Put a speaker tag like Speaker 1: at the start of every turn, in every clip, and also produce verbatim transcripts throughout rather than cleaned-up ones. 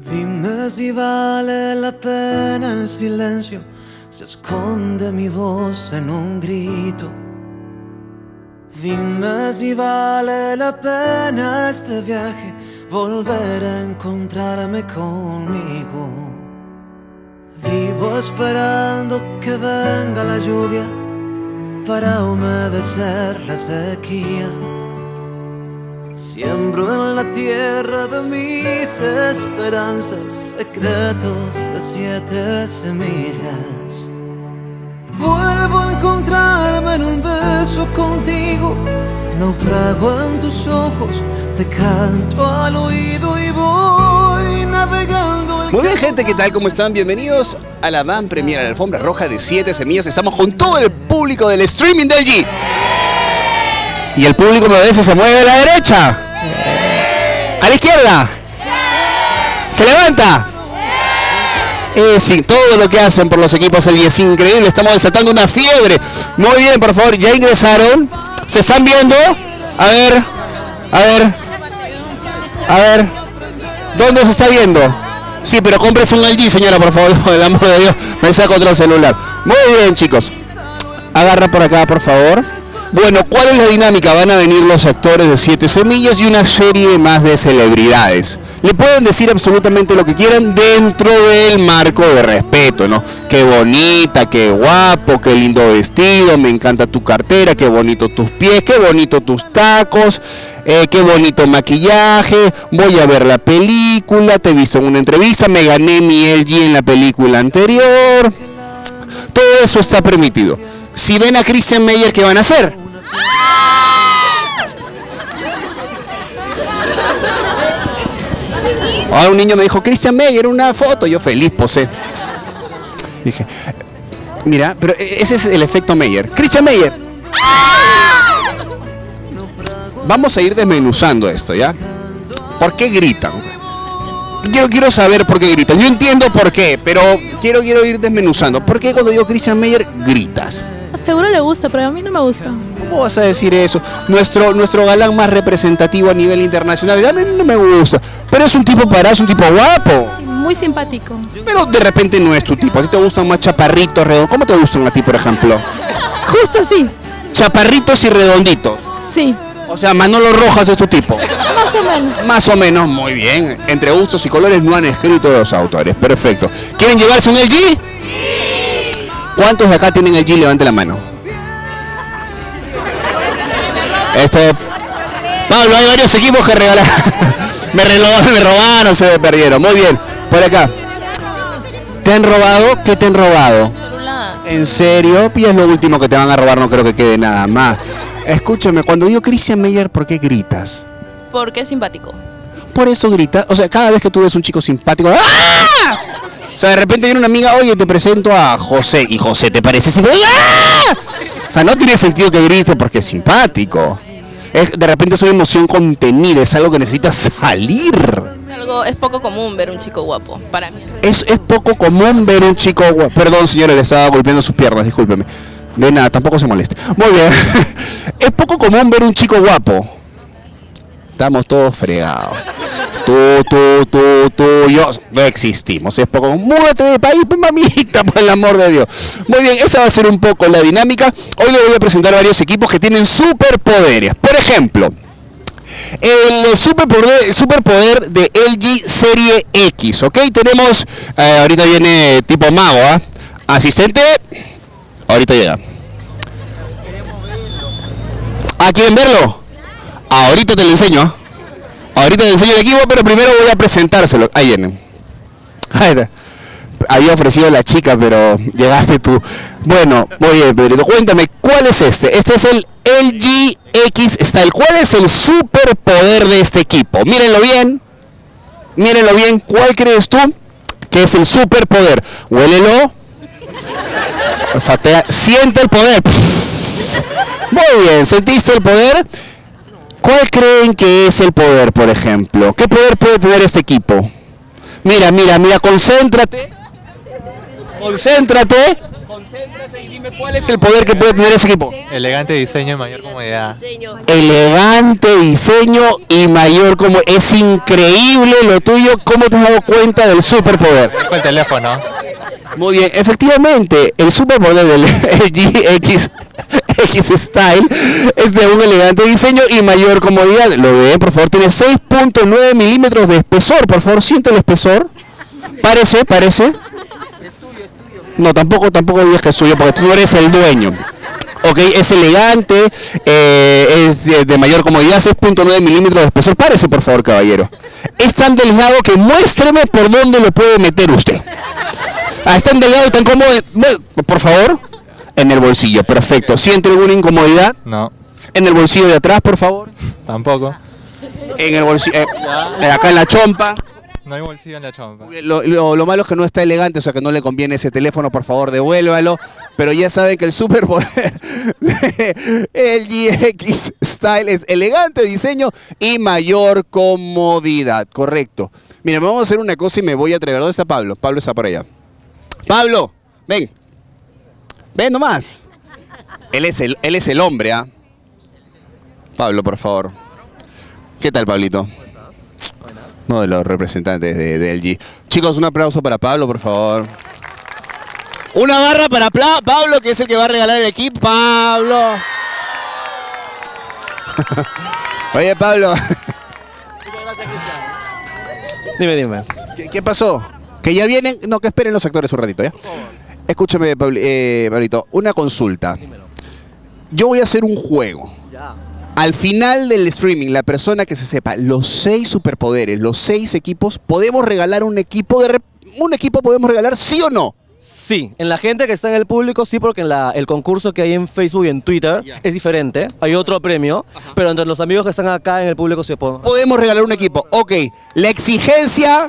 Speaker 1: Dime si vale la pena el silencio, se esconde mi voz en un grito. Dime si vale la pena este viaje, volver a encontrarme conmigo. Vivo esperando que venga la lluvia para humedecer la sequía. Siembro en la tierra de mis esperanzas secretos de siete semillas. Vuelvo a encontrarme en un beso contigo, naufrago en tus ojos, te canto al oído y voy navegando.
Speaker 2: Muy bien, gente, ¿qué tal? ¿Cómo están? Bienvenidos a la Van Premier, a la alfombra roja de siete semillas. Estamos con todo el público del streaming del G. Y el público a veces se mueve a la derecha, a la izquierda, se levanta. Eh, sí, todo lo que hacen por los equipos del G es increíble. Estamos desatando una fiebre. Muy bien, por favor, ya ingresaron. ¿Se están viendo? A ver, a ver, a ver. ¿Dónde se está viendo? Sí, pero cómprese un L G, señora, por favor, por el amor de Dios. Me saco otro celular. Muy bien, chicos. Agarra por acá, por favor. Bueno, ¿cuál es la dinámica? Van a venir los actores de siete semillas y una serie más de celebridades. Le pueden decir absolutamente lo que quieran dentro del marco de respeto, ¿no? Qué bonita, qué guapo, qué lindo vestido, me encanta tu cartera, qué bonito tus pies, qué bonito tus tacos, eh, qué bonito maquillaje, voy a ver la película, te he visto en una entrevista, me gané mi L G en la película anterior. Todo eso está permitido. Si ven a Christian Meyer, ¿qué van a hacer? Ahora un niño me dijo, Christian Meyer, una foto. Yo feliz posé. Dije, mira, pero ese es el efecto Meyer. Christian Meyer. Vamos a ir desmenuzando esto, ¿ya? ¿Por qué gritan? Quiero, quiero saber por qué gritan. Yo entiendo por qué, pero quiero, quiero ir desmenuzando. ¿Por qué cuando digo Christian Meyer gritas?
Speaker 3: Seguro le gusta, pero a mí no me gusta.
Speaker 2: ¿Cómo vas a decir eso? Nuestro, nuestro galán más representativo a nivel internacional. A mí no me gusta. Pero es un tipo parado, es un tipo guapo.
Speaker 3: Muy simpático.
Speaker 2: Pero de repente no es tu tipo. ¿A ti te gustan más chaparritos, redondos? ¿Cómo te gustan a ti, por ejemplo?
Speaker 3: Justo así.
Speaker 2: Chaparritos y redonditos.
Speaker 3: Sí.
Speaker 2: O sea, Manolo Rojas es tu tipo.
Speaker 3: Más o menos.
Speaker 2: Más o menos, muy bien. Entre gustos y colores no han escrito los autores. Perfecto. ¿Quieren llevarse un L G? ¿Cuántos de acá tienen el G? Levante la mano. Esto. Pablo, hay varios equipos que regalaron. me, robaron, me robaron, se perdieron. Muy bien. Por acá. ¿Te han robado? ¿Qué te han robado? ¿En serio? Y es lo último que te van a robar, no creo que quede nada más. Escúchame, cuando digo Christian Meyer, ¿por qué gritas?
Speaker 4: Porque es simpático.
Speaker 2: Por eso gritas. O sea, cada vez que tú ves un chico simpático. ¡Ah! O sea, de repente viene una amiga, oye, te presento a José. Y José, ¿te parece simpático? ¡Ah! O sea, no tiene sentido que grites porque es simpático. Es, de repente es una emoción contenida, es algo que necesita salir.
Speaker 4: Es, algo, es poco común ver un chico guapo, para mí.
Speaker 2: Es, es poco común ver un chico guapo. Perdón, señora, le estaba golpeando sus piernas, discúlpeme. De nada, tampoco se moleste. Muy bien. Es poco común ver un chico guapo. Estamos todos fregados. Tú, tú, tú, tú, yo, no existimos. Es poco. Múdate de país, mamita, por el amor de Dios. Muy bien, esa va a ser un poco la dinámica. Hoy le voy a presentar varios equipos que tienen superpoderes. Por ejemplo, el superpoder, el superpoder de L G Serie X, ¿ok? Tenemos, eh, ahorita viene tipo mago, ¿ah? ¿eh? Asistente, ahorita llega. ¿Ah, quieren verlo? Ahorita te lo enseño. Ahorita te enseño el equipo, pero primero voy a presentárselo. Ahí vienen. Ahí está. Había ofrecido la chica, pero llegaste tú. Bueno, muy bien, Pedrito. Cuéntame, ¿cuál es este? Este es el L G X Style. ¿Cuál es el superpoder de este equipo? Mírenlo bien. Mírenlo bien. ¿Cuál crees tú que es el superpoder? Huélelo. Olfatea. Siente el poder. Muy bien, ¿sentiste el poder? ¿Cuál creen que es el poder, por ejemplo? ¿Qué poder puede tener este equipo? Mira, mira, mira, concéntrate. Concéntrate. Concéntrate y dime cuál es el poder que puede tener ese equipo.
Speaker 5: Elegante diseño y mayor comodidad.
Speaker 2: Elegante diseño y mayor como es increíble lo tuyo. ¿Cómo te has dado cuenta del superpoder?
Speaker 5: Con el teléfono.
Speaker 2: Muy bien, efectivamente, el superpoder del L G X, X Style es de un elegante diseño y mayor comodidad. Lo ven, por favor, tiene seis punto nueve milímetros de espesor. Por favor, siente el espesor. Parece, parece. No, tampoco, tampoco digas que es suyo porque tú no eres el dueño. Ok, es elegante, eh, es de, de mayor comodidad, seis punto nueve milímetros de espesor. Párese, por favor, caballero. Es tan delgado que muéstreme por dónde lo puede meter usted. Ah, es tan delgado y tan cómodo. Por favor, en el bolsillo, perfecto. ¿Siente alguna incomodidad?
Speaker 5: No.
Speaker 2: En el bolsillo de atrás, por favor.
Speaker 5: Tampoco.
Speaker 2: En el bolsillo, eh, acá en la chompa.
Speaker 5: No hay bolsillo en la chompa.
Speaker 2: Lo, lo, lo malo es que no está elegante, o sea que no le conviene ese teléfono, por favor, devuélvalo. Pero ya saben que el superpoder de L G X Style es elegante diseño y mayor comodidad. Correcto. Mira, vamos a hacer una cosa y me voy a atrever. ¿Dónde está Pablo? Pablo está por allá. Pablo, ven. Ven nomás. Él es el, él es el hombre, ¿ah? ¿eh? Pablo, por favor. ¿Qué tal, Pablito? Uno de los representantes de, de L G. Chicos, un aplauso para Pablo, por favor. Una barra para Pla Pablo, que es el que va a regalar el equipo. Pablo. Oye, Pablo.
Speaker 6: Dime, dime.
Speaker 2: ¿Qué, qué pasó? Que ya vienen. No, que esperen los actores un ratito, ¿ya? Escúchame, Pablo, eh, Pablito, una consulta. Yo voy a hacer un juego.
Speaker 6: Ya.
Speaker 2: Al final del streaming, la persona que se sepa los seis superpoderes, los seis equipos, ¿podemos regalar un equipo de un equipo podemos regalar, sí o no?
Speaker 6: Sí, en la gente que está en el público sí, porque en la, el concurso que hay en Facebook y en Twitter
Speaker 2: Ya.
Speaker 6: es diferente, hay otro premio,
Speaker 2: Ajá.
Speaker 6: pero entre los amigos que están acá en el público sí puedo.
Speaker 2: Podemos regalar un equipo. Ok, la exigencia...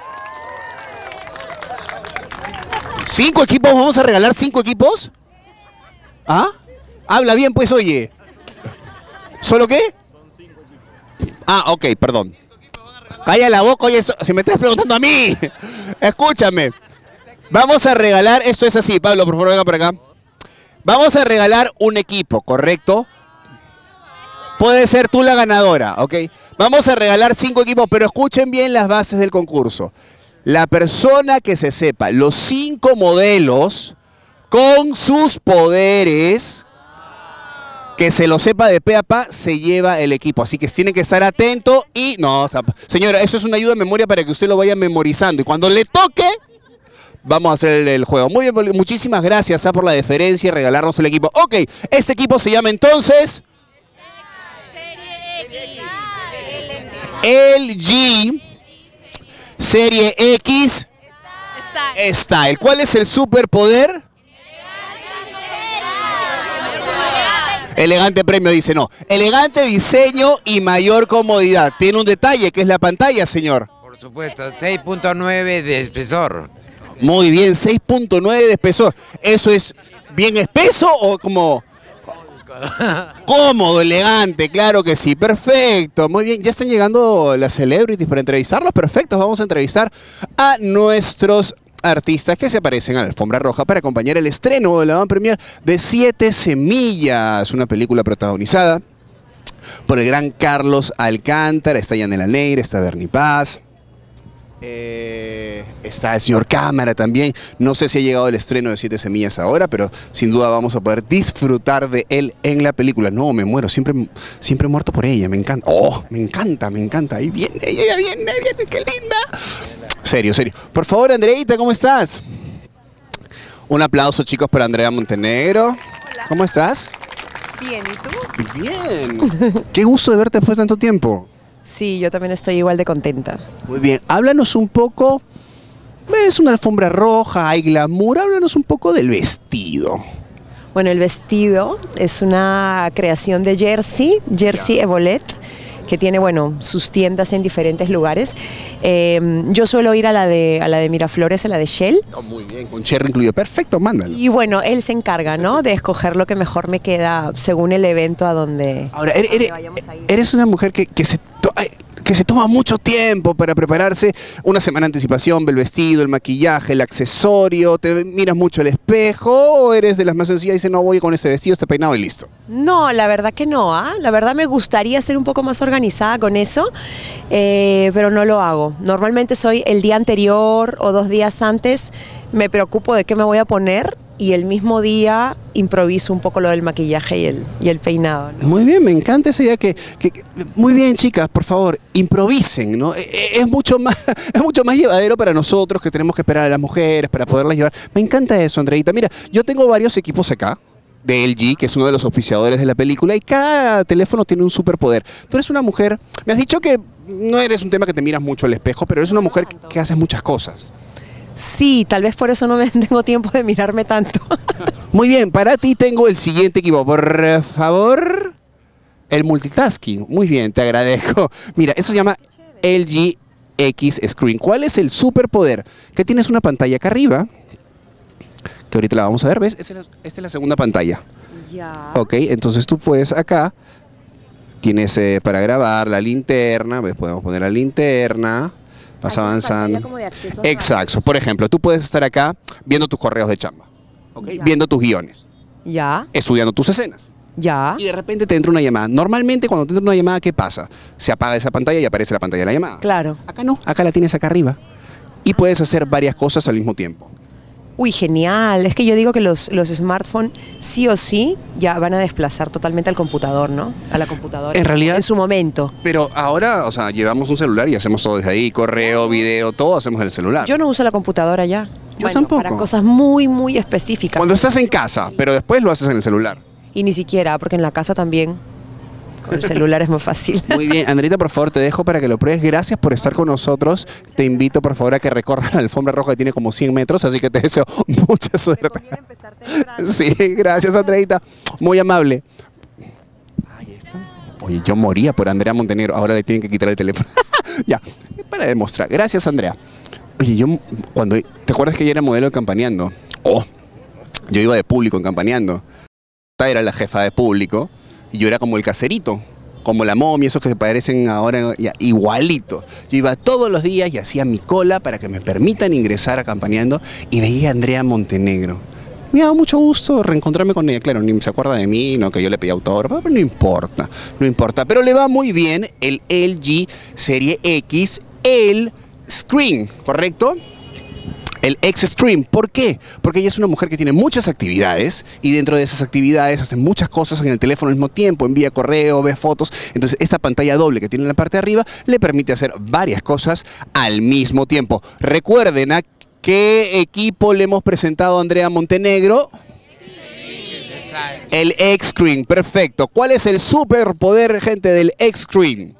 Speaker 2: ¿Cinco equipos? ¿Vamos a regalar cinco equipos? ¿Ah? Habla bien, pues, oye. ¿Solo qué? Ah, ok, perdón. Calla la boca, oye, si me estás preguntando a mí. Escúchame. Vamos a regalar, esto es así, Pablo, por favor, venga por acá. Vamos a regalar un equipo, ¿correcto? Puede ser tú la ganadora, ¿ok? Vamos a regalar cinco equipos, pero escuchen bien las bases del concurso. La persona que se sepa los cinco modelos con sus poderes, que se lo sepa de pe a pa, se lleva el equipo. Así que tienen que estar atentos y... No, señora, eso es una ayuda de memoria para que usted lo vaya memorizando. Y cuando le toque, vamos a hacer el, el juego. Muy bien, muchísimas gracias ¿ah? por la deferencia y regalarnos el equipo. Ok, este equipo se llama entonces... L G Serie X Style. ¿Cuál es el superpoder? Elegante premio, dice no. Elegante diseño y mayor comodidad. Tiene un detalle que es la pantalla, señor.
Speaker 7: Por supuesto, seis punto nueve de espesor.
Speaker 2: Muy bien, seis punto nueve de espesor. ¿Eso es bien espeso o como...? Cómodo, elegante, claro que sí. Perfecto, muy bien. Ya están llegando las celebrities para entrevistarlos. Perfecto, vamos a entrevistar a nuestros artistas que se aparecen a la alfombra roja para acompañar el estreno de la avant-première de Siete Semillas, una película protagonizada por el gran Carlos Alcántara. Está Yanela Neira, está Bernie Paz, eh, está el señor Cámara también. No sé si ha llegado el estreno de Siete Semillas ahora, pero sin duda vamos a poder disfrutar de él en la película. No, me muero, siempre, siempre he muerto por ella, me encanta. Oh, me encanta, me encanta. Ahí viene, ella ya viene, ahí viene, qué linda. Serio, serio. Por favor, Andreita, ¿cómo estás? Un aplauso, chicos, para Andrea Montenegro.
Speaker 8: Hola.
Speaker 2: ¿Cómo estás?
Speaker 8: Bien, ¿y tú?
Speaker 2: Bien. Qué gusto de verte después de tanto tiempo.
Speaker 8: Sí, yo también estoy igual de contenta.
Speaker 2: Muy bien. Háblanos un poco. Es una alfombra roja, hay glamour. Háblanos un poco del vestido.
Speaker 8: Bueno, el vestido es una creación de Jersey, Jersey Evolet, que tiene, bueno, sus tiendas en diferentes lugares. Eh, yo suelo ir a la de a la de Miraflores, a la de Shell.
Speaker 2: Oh, muy bien, con cherry incluido. Perfecto, mándalo.
Speaker 8: Y bueno, él se encarga, ¿no?, de escoger lo que mejor me queda según el evento a donde,
Speaker 2: Ahora, eres,
Speaker 8: a donde
Speaker 2: eres,
Speaker 8: vayamos a ir.
Speaker 2: eres una mujer que, que se... to- ay, que se toma mucho tiempo para prepararse. Una semana de anticipación, ve el vestido, el maquillaje, el accesorio, te miras mucho al espejo o eres de las más sencillas y dices, no, voy con ese vestido, este peinado y listo.
Speaker 8: No, la verdad que no, ¿ah? La verdad me gustaría ser un poco más organizada con eso, eh, pero no lo hago. Normalmente soy el día anterior o dos días antes, me preocupo de qué me voy a poner y el mismo día improviso un poco lo del maquillaje y el, y el peinado, ¿no?
Speaker 2: Muy bien, me encanta esa idea que, que, que- muy bien, chicas, por favor, improvisen, ¿no? E- e- Es mucho más, es mucho más llevadero para nosotros que tenemos que esperar a las mujeres para poderlas llevar. Me encanta eso, Andreita. Mira, yo tengo varios equipos acá de L G, que es uno de los auspiciadores de la película, y cada teléfono tiene un superpoder. Tú eres una mujer, me has dicho que no eres un tema que te miras mucho al espejo, pero eres una mujer que, que haces muchas cosas.
Speaker 8: Sí, tal vez por eso no me tengo tiempo de mirarme tanto.
Speaker 2: Muy bien, para ti tengo el siguiente equipo, por favor. El multitasking. Muy bien, te agradezco. Mira, eso se llama L G X Screen. ¿Cuál es el superpoder? Que tienes una pantalla acá arriba, que ahorita la vamos a ver, ¿ves? Esta es la, esta es la segunda pantalla.
Speaker 8: Ya.
Speaker 2: Ok, entonces tú puedes acá, tienes eh, para grabar la linterna, ¿ves? Podemos poner la linterna, vas avanzando. Exacto. Por ejemplo, tú puedes estar acá viendo tus correos de chamba, ¿ok?
Speaker 8: Ya.
Speaker 2: Viendo tus guiones,
Speaker 8: Ya,
Speaker 2: estudiando tus escenas.
Speaker 8: ya.
Speaker 2: Y de repente te entra una llamada. Normalmente cuando te entra una llamada, ¿qué pasa? Se apaga esa pantalla y aparece la pantalla de la llamada.
Speaker 8: Claro.
Speaker 2: Acá no, acá la tienes acá arriba. Y puedes hacer varias cosas al mismo tiempo.
Speaker 8: Uy, genial. Es que yo digo que los, los smartphones sí o sí ya van a desplazar totalmente al computador, ¿no? A la computadora.
Speaker 2: En realidad-
Speaker 8: En su momento.
Speaker 2: Pero ahora, o sea, llevamos un celular y hacemos todo desde ahí. Correo, video, todo hacemos en el celular.
Speaker 8: Yo no uso la computadora ya.
Speaker 2: Yo tampoco.
Speaker 8: Para cosas muy, muy específicas.
Speaker 2: Cuando estás en casa, pero después lo haces en el celular.
Speaker 8: Y ni siquiera, porque en la casa también con el celular es más fácil.
Speaker 2: Muy bien, Andrita, por favor, te dejo para que lo pruebes. Gracias por estar con nosotros. Te invito, por favor, a que recorras la alfombra roja que tiene como cien metros, así que te deseo mucha suerte. Sí, gracias, Andreita. Muy amable. Ahí está. Oye, yo moría por Andrea Montenegro. Ahora le tienen que quitar el teléfono. Ya, para demostrar. Gracias, Andrea. Oye, yo cuando... ¿Te acuerdas que ella era modelo de Campaneando? Oh, yo iba de público en Campaneando. Esta era la jefa de público y yo era como el caserito, como la momia, esos que se parecen ahora ya, igualito. Yo iba todos los días y hacía mi cola para que me permitan ingresar a Campaneando y veía a Andrea Montenegro. Me daba mucho gusto reencontrarme con ella. Claro, ni se acuerda de mí, no que yo le pedí autógrafo, pero no importa, no importa. Pero le va muy bien el L G Serie X, el Screen, ¿correcto? El X-Stream. ¿Por qué? Porque ella es una mujer que tiene muchas actividades y dentro de esas actividades hace muchas cosas en el teléfono al mismo tiempo, envía correo, ve fotos. Entonces esta pantalla doble que tiene en la parte de arriba le permite hacer varias cosas al mismo tiempo. Recuerden a qué equipo le hemos presentado a Andrea Montenegro. El X-Screen, perfecto. ¿Cuál es el superpoder, gente, del X-Screen?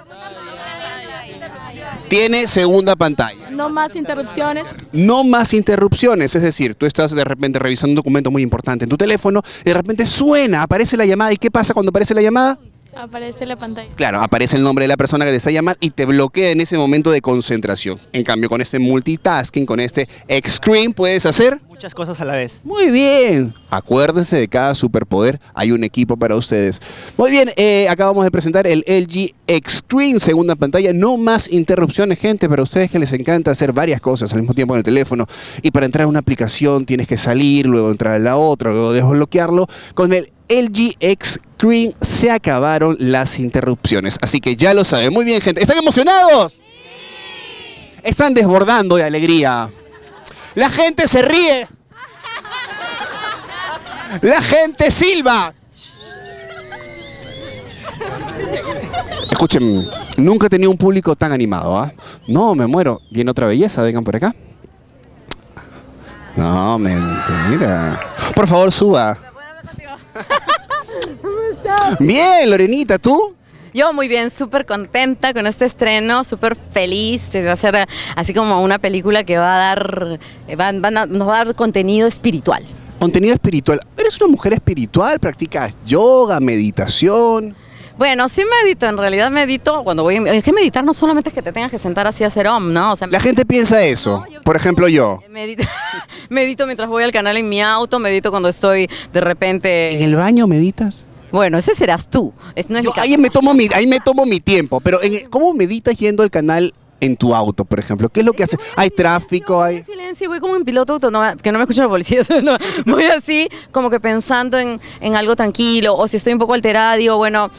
Speaker 2: Tiene segunda pantalla.
Speaker 3: No más interrupciones.
Speaker 2: No más interrupciones, es decir, tú estás de repente revisando un documento muy importante en tu teléfono y de repente suena, aparece la llamada. ¿Y qué pasa cuando aparece la llamada?
Speaker 3: Aparece la pantalla.
Speaker 2: Claro, aparece el nombre de la persona que te está llamando y te bloquea en ese momento de concentración. En cambio, con este multitasking, con este X-Screen, puedes hacer
Speaker 6: Muchas cosas a la vez.
Speaker 2: muy bien. Acuérdense de cada superpoder, hay un equipo para ustedes. Muy bien, eh, acabamos de presentar el L G X-Screen, segunda pantalla. No más interrupciones, gente, para ustedes que les encanta hacer varias cosas al mismo tiempo en el teléfono. Y para entrar a una aplicación tienes que salir, luego entrar a la otra, luego desbloquearlo. Con el L G X-Screen se acabaron las interrupciones. Así que ya lo saben. Muy bien, gente. ¿Están emocionados? Están desbordando de alegría. La gente se ríe. La gente silba. Escuchen, nunca he tenido un público tan animado, ¿ah? No, me muero. Viene otra belleza, vengan por acá. No, mentira. Por favor, suba. Bien, Lorenita, ¿tú?
Speaker 9: Yo muy bien, súper contenta con este estreno, súper feliz. Se va a hacer así como una película que va a dar, van, van a- nos va a dar contenido espiritual.
Speaker 2: Contenido espiritual. ¿Eres una mujer espiritual? ¿Practicas yoga, meditación?
Speaker 9: Bueno, sí medito, en realidad medito cuando voy. Es que meditar no solamente es que te tengas que sentar así a hacer om, ¿no? O sea,
Speaker 2: La gente piensa eso. Por ejemplo, yo.
Speaker 9: medito, medito mientras voy al canal en mi auto, medito cuando estoy de repente.
Speaker 2: ¿En el baño meditas?
Speaker 9: Bueno, ese serás tú. Es, no es
Speaker 2: Yo
Speaker 9: mi caso.
Speaker 2: ahí me tomo mi, ahí me tomo mi tiempo, pero en- ¿cómo meditas yendo al canal en tu auto, por ejemplo? ¿Qué es lo que haces? Hay tráfico,
Speaker 9: Voy
Speaker 2: hay...
Speaker 9: en silencio, voy como en piloto auto, no, que no me escucha la policía. No, voy así, como que pensando en, en algo tranquilo, o si estoy un poco alterada, digo, bueno,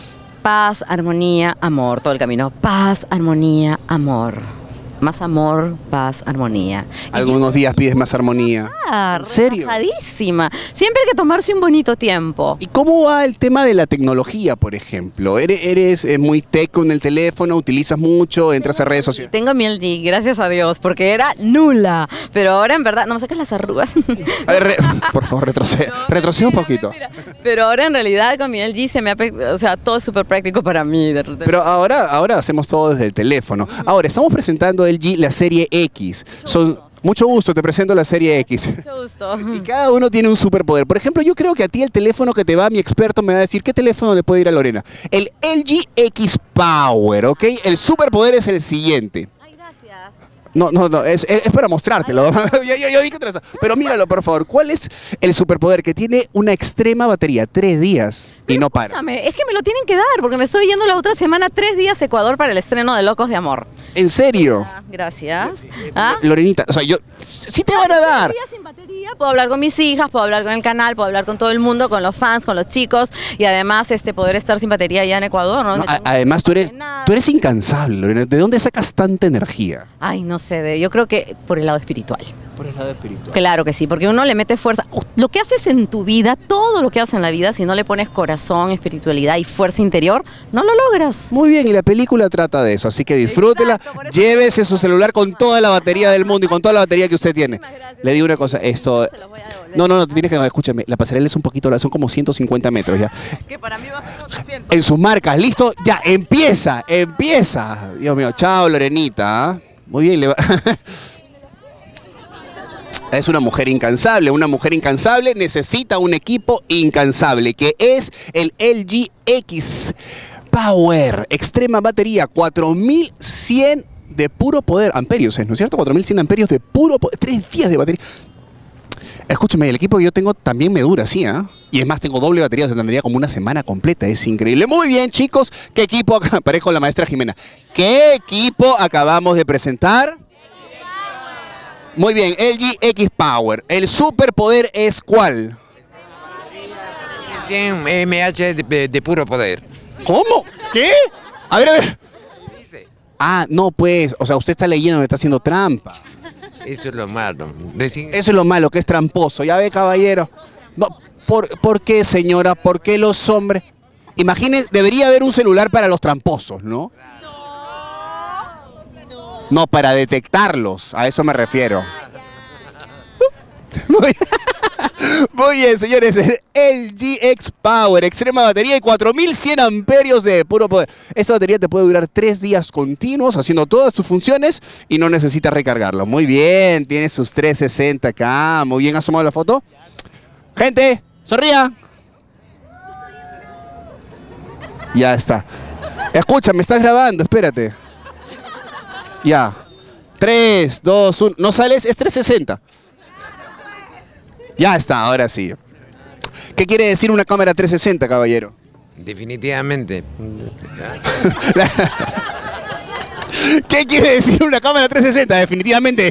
Speaker 9: paz, armonía, amor, todo el camino. Paz, armonía, amor. Más amor, paz, armonía.
Speaker 2: Algunos días pides más armonía.
Speaker 9: Ah,
Speaker 2: ¿En serio?
Speaker 9: relajadísima. Siempre hay que tomarse un bonito tiempo.
Speaker 2: ¿Y cómo va el tema de la tecnología, por ejemplo? ¿Eres, eres eh, muy tech con el teléfono? ¿Utilizas mucho? ¿Entras a redes sociales?
Speaker 9: Tengo mi L G, gracias a Dios, porque era nula. Pero ahora en verdad, no me saques las arrugas.
Speaker 2: A ver, re- por favor, retrocede. Retrocede un poquito.
Speaker 9: Pero ahora en realidad con mi L G se me ha, pe- o sea, todo es súper práctico para mí. de- de-
Speaker 2: Pero ahora, ahora hacemos todo desde el teléfono. Ahora, estamos presentando L G la serie X. Son, mucho gusto, te presento la serie X.
Speaker 9: Mucho gusto.
Speaker 2: Y cada uno tiene un superpoder. Por ejemplo, yo creo que a ti el teléfono que te va, mi experto me va a decir, ¿qué teléfono le puede ir a Lorena? El L G X Power, ¿ok? El superpoder es el siguiente.
Speaker 9: Ay, gracias.
Speaker 2: No, no, no, es, es- es para mostrártelo. yo, yo- yo vi que te lo- Pero míralo, por favor. ¿Cuál es el superpoder que tiene una extrema batería? Tres días y no para.
Speaker 9: Escúchame, es que me lo tienen que dar, porque me estoy yendo la otra semana tres días a Ecuador para el estreno de Locos de Amor.
Speaker 2: ¿En serio?
Speaker 9: Ah, gracias. ¿Ah?
Speaker 2: Lorenita, o sea, yo... Sí te van a dar.
Speaker 9: Tres días sin batería, puedo hablar con mis hijas, puedo hablar con el canal, puedo hablar con todo el mundo, con los fans, con los chicos, y además este poder estar sin batería allá en Ecuador, ¿no?
Speaker 2: No,
Speaker 9: Me
Speaker 2: a-
Speaker 9: tengo-
Speaker 2: además, tú eres,
Speaker 9: nada.
Speaker 2: tú eres incansable, Lorena. ¿De dónde sacas tanta energía?
Speaker 9: Ay, no sé, de- yo creo que por el lado espiritual.
Speaker 2: Por el lado espiritual.
Speaker 9: Claro que sí, porque uno le mete fuerza. Lo que haces en tu vida, todo lo que haces en la vida, si no le pones corazón, espiritualidad y fuerza interior, no lo logras.
Speaker 2: Muy bien, y la película trata de eso, así que disfrútela,
Speaker 9: Exacto, por eso-
Speaker 2: llévese su celular con toda la batería del mundo y con toda la batería que usted tiene. Le digo una cosa, esto...
Speaker 9: Se los voy a devolver.
Speaker 2: No, no, no, tienes que, no, escúchame, la pasarela es un poquito, son como ciento cincuenta metros ya.
Speaker 9: Que para mí va a ser como trescientos.
Speaker 2: En sus marcas, listo, ya, empieza, empieza. Dios mío, chao Lorenita. ¿ah? Muy bien, le va... Es una mujer incansable, una mujer incansable necesita un equipo incansable, que es el L G X Power, extrema batería, cuatro mil cien de puro poder, amperios, ¿no es cierto? cuatro mil cien amperios de puro poder, tres días de batería. Escúchame, el equipo que yo tengo también me dura, sí, ¿ah? Y es más, tengo doble batería, se tendría como una semana completa, es increíble. Muy bien, chicos, ¿qué equipo, acá- parejo la maestra Jimena, qué equipo acabamos de presentar? Muy bien, L G X Power. ¿El superpoder es cuál?
Speaker 7: cien miliamperios de, de puro poder.
Speaker 2: ¿Cómo? ¿Qué? A ver, a ver. Ah, no, pues, o sea, usted está leyendo, me está haciendo trampa.
Speaker 7: Eso es lo malo. Recién
Speaker 2: Eso es lo malo, que es tramposo. Ya ve, caballero. No, ¿por, ¿por qué, señora? ¿Por qué los hombres? Imaginen, debería haber un celular para los tramposos, ¿no? No, para detectarlos, a eso me refiero. Muy, muy bien, señores, el L G X Power, extrema batería y cuatro mil cien amperios de puro poder. Esta batería te puede durar tres días continuos haciendo todas tus funciones y no necesitas recargarlo. Muy bien, tiene sus trescientos sesenta acá, muy bien asomado la foto. Gente, sonría. Ya está. Escucha, me estás grabando, espérate. Ya. tres, dos, uno. ¿No sales? Es trescientos sesenta. Ya está, ahora sí. ¿Qué quiere decir una cámara trescientos sesenta, caballero?
Speaker 7: definitivamente.
Speaker 2: ¿Qué quiere decir una cámara trescientos sesenta? Definitivamente.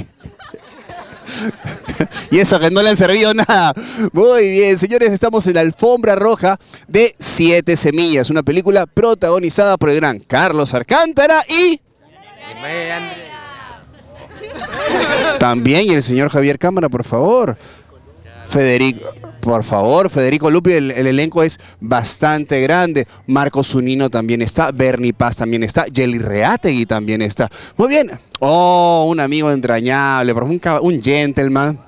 Speaker 2: Y eso que no le han servido nada. Muy bien, señores, estamos en la alfombra roja de Siete Semillas, una película protagonizada por el gran Carlos Alcántara y... También, y el señor Javier Cámara, por favor. Federico, por favor, Federico Lupi, el, el elenco es bastante grande. Marco Zunino también está, Bernie Paz también está, Yeli Reategui también está. Muy bien. Oh, un amigo entrañable, un, un gentleman.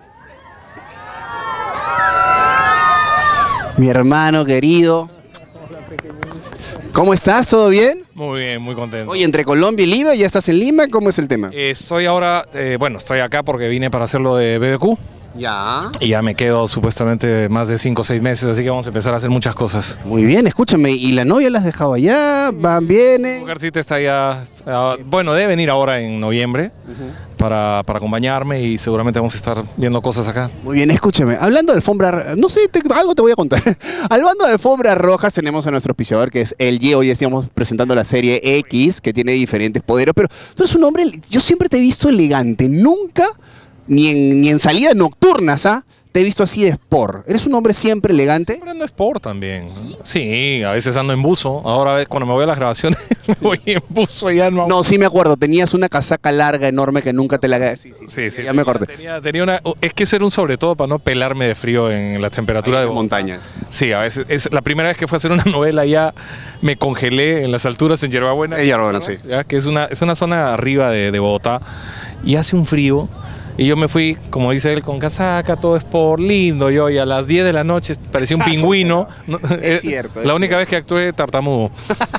Speaker 2: Mi hermano querido. ¿Cómo estás? ¿Todo bien?
Speaker 10: Muy bien, muy contento.
Speaker 2: Oye, entre Colombia y Lima, ¿ya estás en Lima? ¿Cómo es el tema?
Speaker 10: Eh, soy ahora, eh, bueno, estoy acá porque vine para hacer lo de B B Q.
Speaker 2: Ya.
Speaker 10: Y ya me quedo supuestamente más de cinco o seis meses, así que vamos a empezar a hacer muchas cosas.
Speaker 2: Muy bien, escúchame, ¿y la novia la has dejado allá? ¿Van,
Speaker 10: Mi
Speaker 2: vienen?
Speaker 10: mujercita está ya, ah, bueno, debe venir ahora en noviembre para, para acompañarme y seguramente vamos a estar viendo cosas acá.
Speaker 2: Muy bien, escúchame, hablando de alfombra, no sé, te- algo te voy a contar. Hablando de alfombras rojas, tenemos a nuestro auspiciador que es L G. Hoy estamos presentando la serie X, que tiene diferentes poderes, pero tú eres un hombre, yo siempre te he visto elegante, nunca, ni en, ni en salidas nocturnas, ¿ah? Te he visto así de sport. ¿Eres un hombre siempre elegante?
Speaker 10: Pero ando sport también. Sí, a veces ando en buzo. Ahora cuando me voy a las grabaciones me voy en buzo ya no.
Speaker 2: No, sí me acuerdo, tenías una casaca larga, enorme, que nunca te la... Sí, sí,
Speaker 10: Sí, sí,
Speaker 2: ya me acordé.
Speaker 10: Tenía, tenía una, es que eso era un sobre todo para no pelarme de frío en las temperaturas
Speaker 2: Ahí
Speaker 10: de
Speaker 2: en
Speaker 10: Bogotá.
Speaker 2: montaña.
Speaker 10: Sí, a veces. Es la primera vez que fue a hacer una novela ya me congelé en las alturas en Yerbabuena.
Speaker 2: En Yerbabuena, sí.
Speaker 10: Ya, que es una, es una zona arriba de, de Bogotá y hace un frío. Y yo me fui, como dice él, con casaca, todo sport, lindo yo, y a las diez de la noche parecía un pingüino. No,
Speaker 2: Es cierto, es
Speaker 10: La única
Speaker 2: cierto.
Speaker 10: vez que actué tartamudo.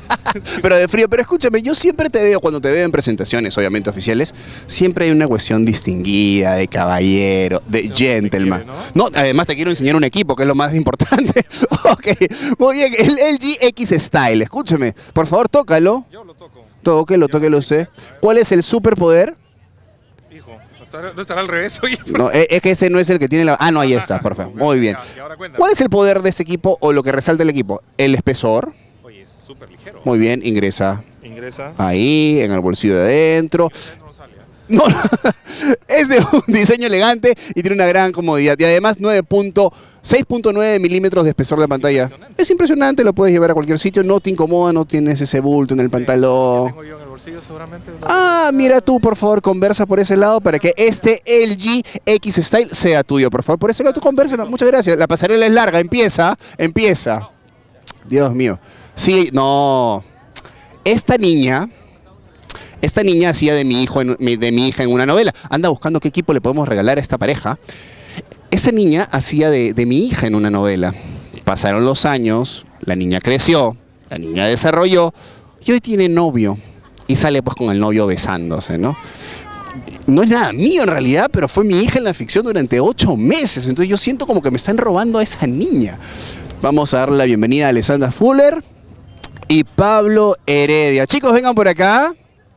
Speaker 2: Pero de frío, pero escúchame, yo siempre te veo, cuando te veo en presentaciones, obviamente oficiales, siempre hay una cuestión distinguida, de caballero, de gentleman. No, además te quiero enseñar un equipo, que es lo más importante. Ok, muy bien, el L G X Style, escúchame, por favor, tócalo.
Speaker 10: Yo lo toco.
Speaker 2: Tóquelo, tóquelo usted. ¿Cuál es el superpoder?
Speaker 10: Hijo, ¿no estará, no estará al revés? Oye,
Speaker 2: No, es es que ese no es el que tiene la... Ah, no, ahí está, perfecto, muy bien.
Speaker 10: Y ahora cuéntame.
Speaker 2: ¿Cuál es el poder de este equipo o lo que resalta el equipo? El espesor.
Speaker 10: Oye, es súper ligero.
Speaker 2: Muy bien, ingresa
Speaker 10: Ingresa.
Speaker 2: ahí, en el bolsillo de adentro.
Speaker 10: No sale.
Speaker 2: No, no, es de un diseño elegante y tiene una gran comodidad. Y además seis punto nueve milímetros de espesor de pantalla. Es impresionante, lo puedes llevar a cualquier sitio, no te incomoda, no tienes ese bulto en el pantalón.
Speaker 10: Tengo yo en el bolsillo seguramente.
Speaker 2: Ah, mira tú, por favor, conversa por ese lado para que este L G X Style sea tuyo, por favor. Por ese lado tú conversa, muchas gracias. La pasarela es larga, empieza, empieza. Dios mío. Sí, no. Esta niña... Esta niña hacía de mi hijo en- de mi hija en una novela. Anda buscando qué equipo le podemos regalar a esta pareja. Esta niña hacía de, de mi hija en una novela. Pasaron los años, la niña creció, la niña desarrolló y hoy tiene novio. Y sale pues con el novio besándose, ¿no? No es nada mío en realidad, pero fue mi hija en la ficción durante ocho meses. Entonces yo siento como que me están robando a esa niña. Vamos a darle la bienvenida a Alessandra Fuller y Pablo Heredia. Chicos, vengan por acá.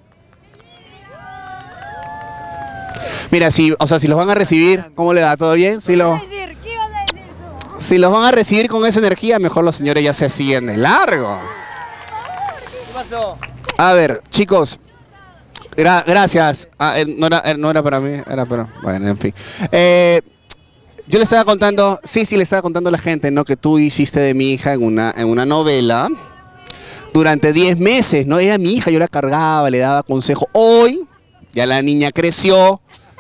Speaker 2: Mira, si, o sea, si los van a recibir, ¿cómo le va? ¿Todo bien? Si, lo, si los van a recibir con esa energía, mejor los señores ya se siguen de largo. A ver, chicos, gra- gracias. Ah, eh, no, era, eh, no era para mí, era para... Bueno, en fin. Eh, yo le estaba contando, sí, sí, le estaba contando a la gente, ¿no? Que tú hiciste de mi hija en una, en una novela durante diez meses, ¿no? Era mi hija, yo la cargaba, le daba consejo. Hoy, ya la niña creció.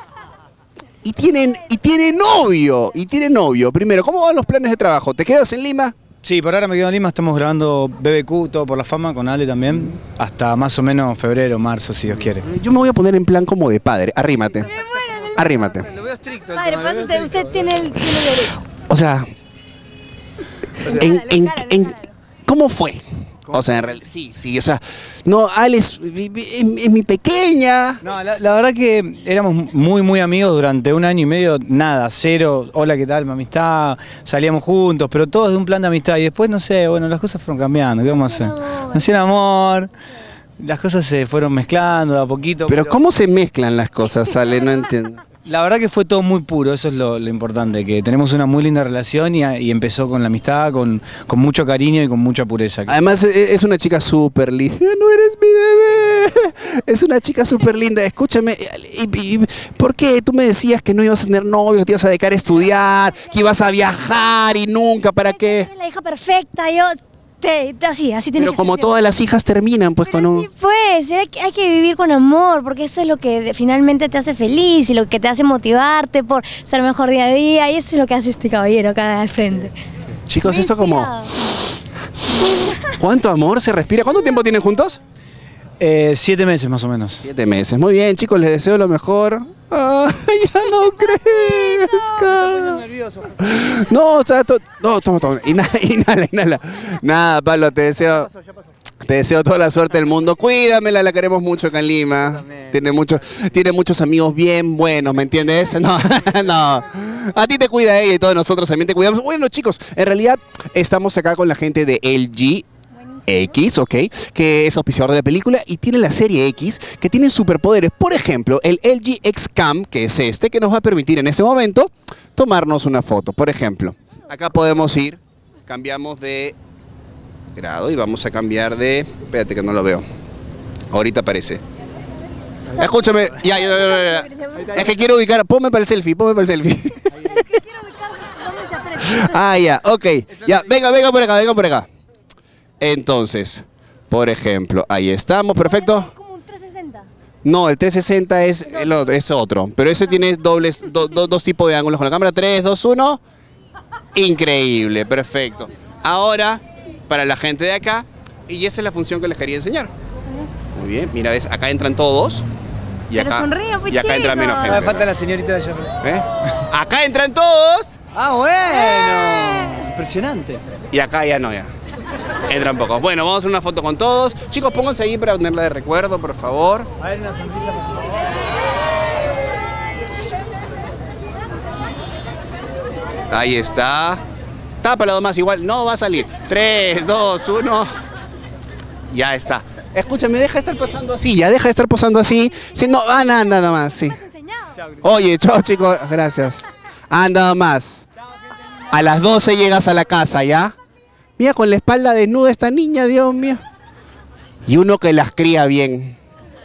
Speaker 2: Y tienen, y tiene novio, y tiene novio. Primero, ¿cómo van los planes de trabajo? ¿Te quedas en Lima?
Speaker 11: Sí, por ahora me quedo en Lima, estamos grabando B B Q, todo por la fama, con Ale también, hasta más o menos febrero, marzo, si Dios quiere.
Speaker 2: Yo me voy a poner en plan como de padre. Arrímate. Arrímate.
Speaker 11: Lo veo estricto.
Speaker 12: Padre, pasa usted, usted tiene el, tiene el derecho.
Speaker 2: O sea, en, en, en- ¿cómo fue? O sea, en realidad, sí, sí, o sea, no, Ale es, es- es mi pequeña.
Speaker 11: No, la, la verdad que éramos muy, muy amigos durante un año y medio, nada, cero, hola, ¿qué tal, mi amistad? Salíamos juntos, pero todos de un plan de amistad. Y después, no sé, bueno, las cosas fueron cambiando, ¿qué vamos a hacer? Nació el amor, las cosas se fueron mezclando de a poquito.
Speaker 2: Pero ¿cómo se mezclan las cosas, Ale? No entiendo.
Speaker 11: La verdad que fue todo muy puro, eso es lo, lo importante, que tenemos una muy linda relación y, y empezó con la amistad, con, con mucho cariño y con mucha pureza.
Speaker 2: Además, e- es una chica súper linda. No eres mi bebé. Es una chica súper linda. Escúchame, y- y- ¿por qué tú me decías que no ibas a tener novios, que te ibas a dedicar a estudiar, que ibas a viajar y nunca? ¿Para qué?
Speaker 12: Eres la hija perfecta, yo... Te, te- así, así tiene
Speaker 2: Pero
Speaker 12: que
Speaker 2: como
Speaker 12: ser.
Speaker 2: todas las hijas terminan, pues con un...
Speaker 12: Pues, hay, que- hay que vivir con amor, porque eso es lo que de- finalmente te hace feliz y lo que te hace motivarte por ser mejor día a día, y eso es lo que hace este caballero acá al frente.
Speaker 2: Chicos, esto como... ¿Cuánto amor se respira? ¿Cuánto tiempo tienen juntos?
Speaker 11: Eh, siete meses más o menos.
Speaker 2: Siete meses. Muy bien, chicos, les deseo lo mejor. Ah, ya no crezca. No, o sea, to- no, toma, toma. Inhala, inhala, inhala. Nada, Pablo, te deseo. Te deseo toda la suerte del mundo. Cuídamela, la queremos mucho acá en Lima. Tiene, mucho, tiene muchos amigos bien buenos, ¿me entiendes? No, no. A ti te cuida ella y todos nosotros también te cuidamos. Bueno, chicos, en realidad estamos acá con la gente de L G X, ¿ok? Que es auspiciador de la película y tiene la serie X que tiene superpoderes. Por ejemplo, el L G X Cam, que es este, que nos va a permitir en este momento tomarnos una foto. Por ejemplo, acá podemos ir, cambiamos de grado y vamos a cambiar de... Espérate que no lo veo. Ahorita aparece. Escúchame, ya, ya, ya, ya, ya. Es que quiero ubicar, ponme para el selfie, ponme para el selfie. Ah, ya, ok. Ya, venga, venga por acá, venga por acá. Entonces, por ejemplo, ahí estamos, perfecto.
Speaker 12: ¿Como un trescientos sesenta?
Speaker 2: No, el trescientos sesenta es, el otro, es otro, pero ese tiene dobles, do, do, dos tipos de ángulos con la cámara. tres, dos, uno. Increíble, perfecto. Ahora, para la gente de acá, y esa es la función que les quería enseñar. Muy bien, mira, ves, acá entran todos. Y
Speaker 12: Pero
Speaker 2: acá,
Speaker 12: sonríe, pues,
Speaker 2: y acá entra menos
Speaker 12: chicos.
Speaker 2: gente.
Speaker 11: Me falta la señorita de allá.
Speaker 2: ¿Eh? Acá entran todos.
Speaker 11: Ah, bueno. Impresionante.
Speaker 2: Y acá ya no, ya. Entran pocos. Bueno, vamos a hacer una foto con todos. Chicos, pónganse ahí para tenerla de recuerdo, por favor.
Speaker 11: A ver, una sonrisa, por favor.
Speaker 2: Ahí está. Tápalo más igual. No va a salir. tres, dos, uno. Ya está. Escúchame, deja de estar posando así. Ya deja de estar posando así. Sí, no, ah, nada, nada más, sí. Oye, chao, chicos. Gracias. Anda más. A las doce llegas a la casa, ¿ya? Mira, con la espalda desnuda esta niña, Dios mío. Y uno que las cría bien.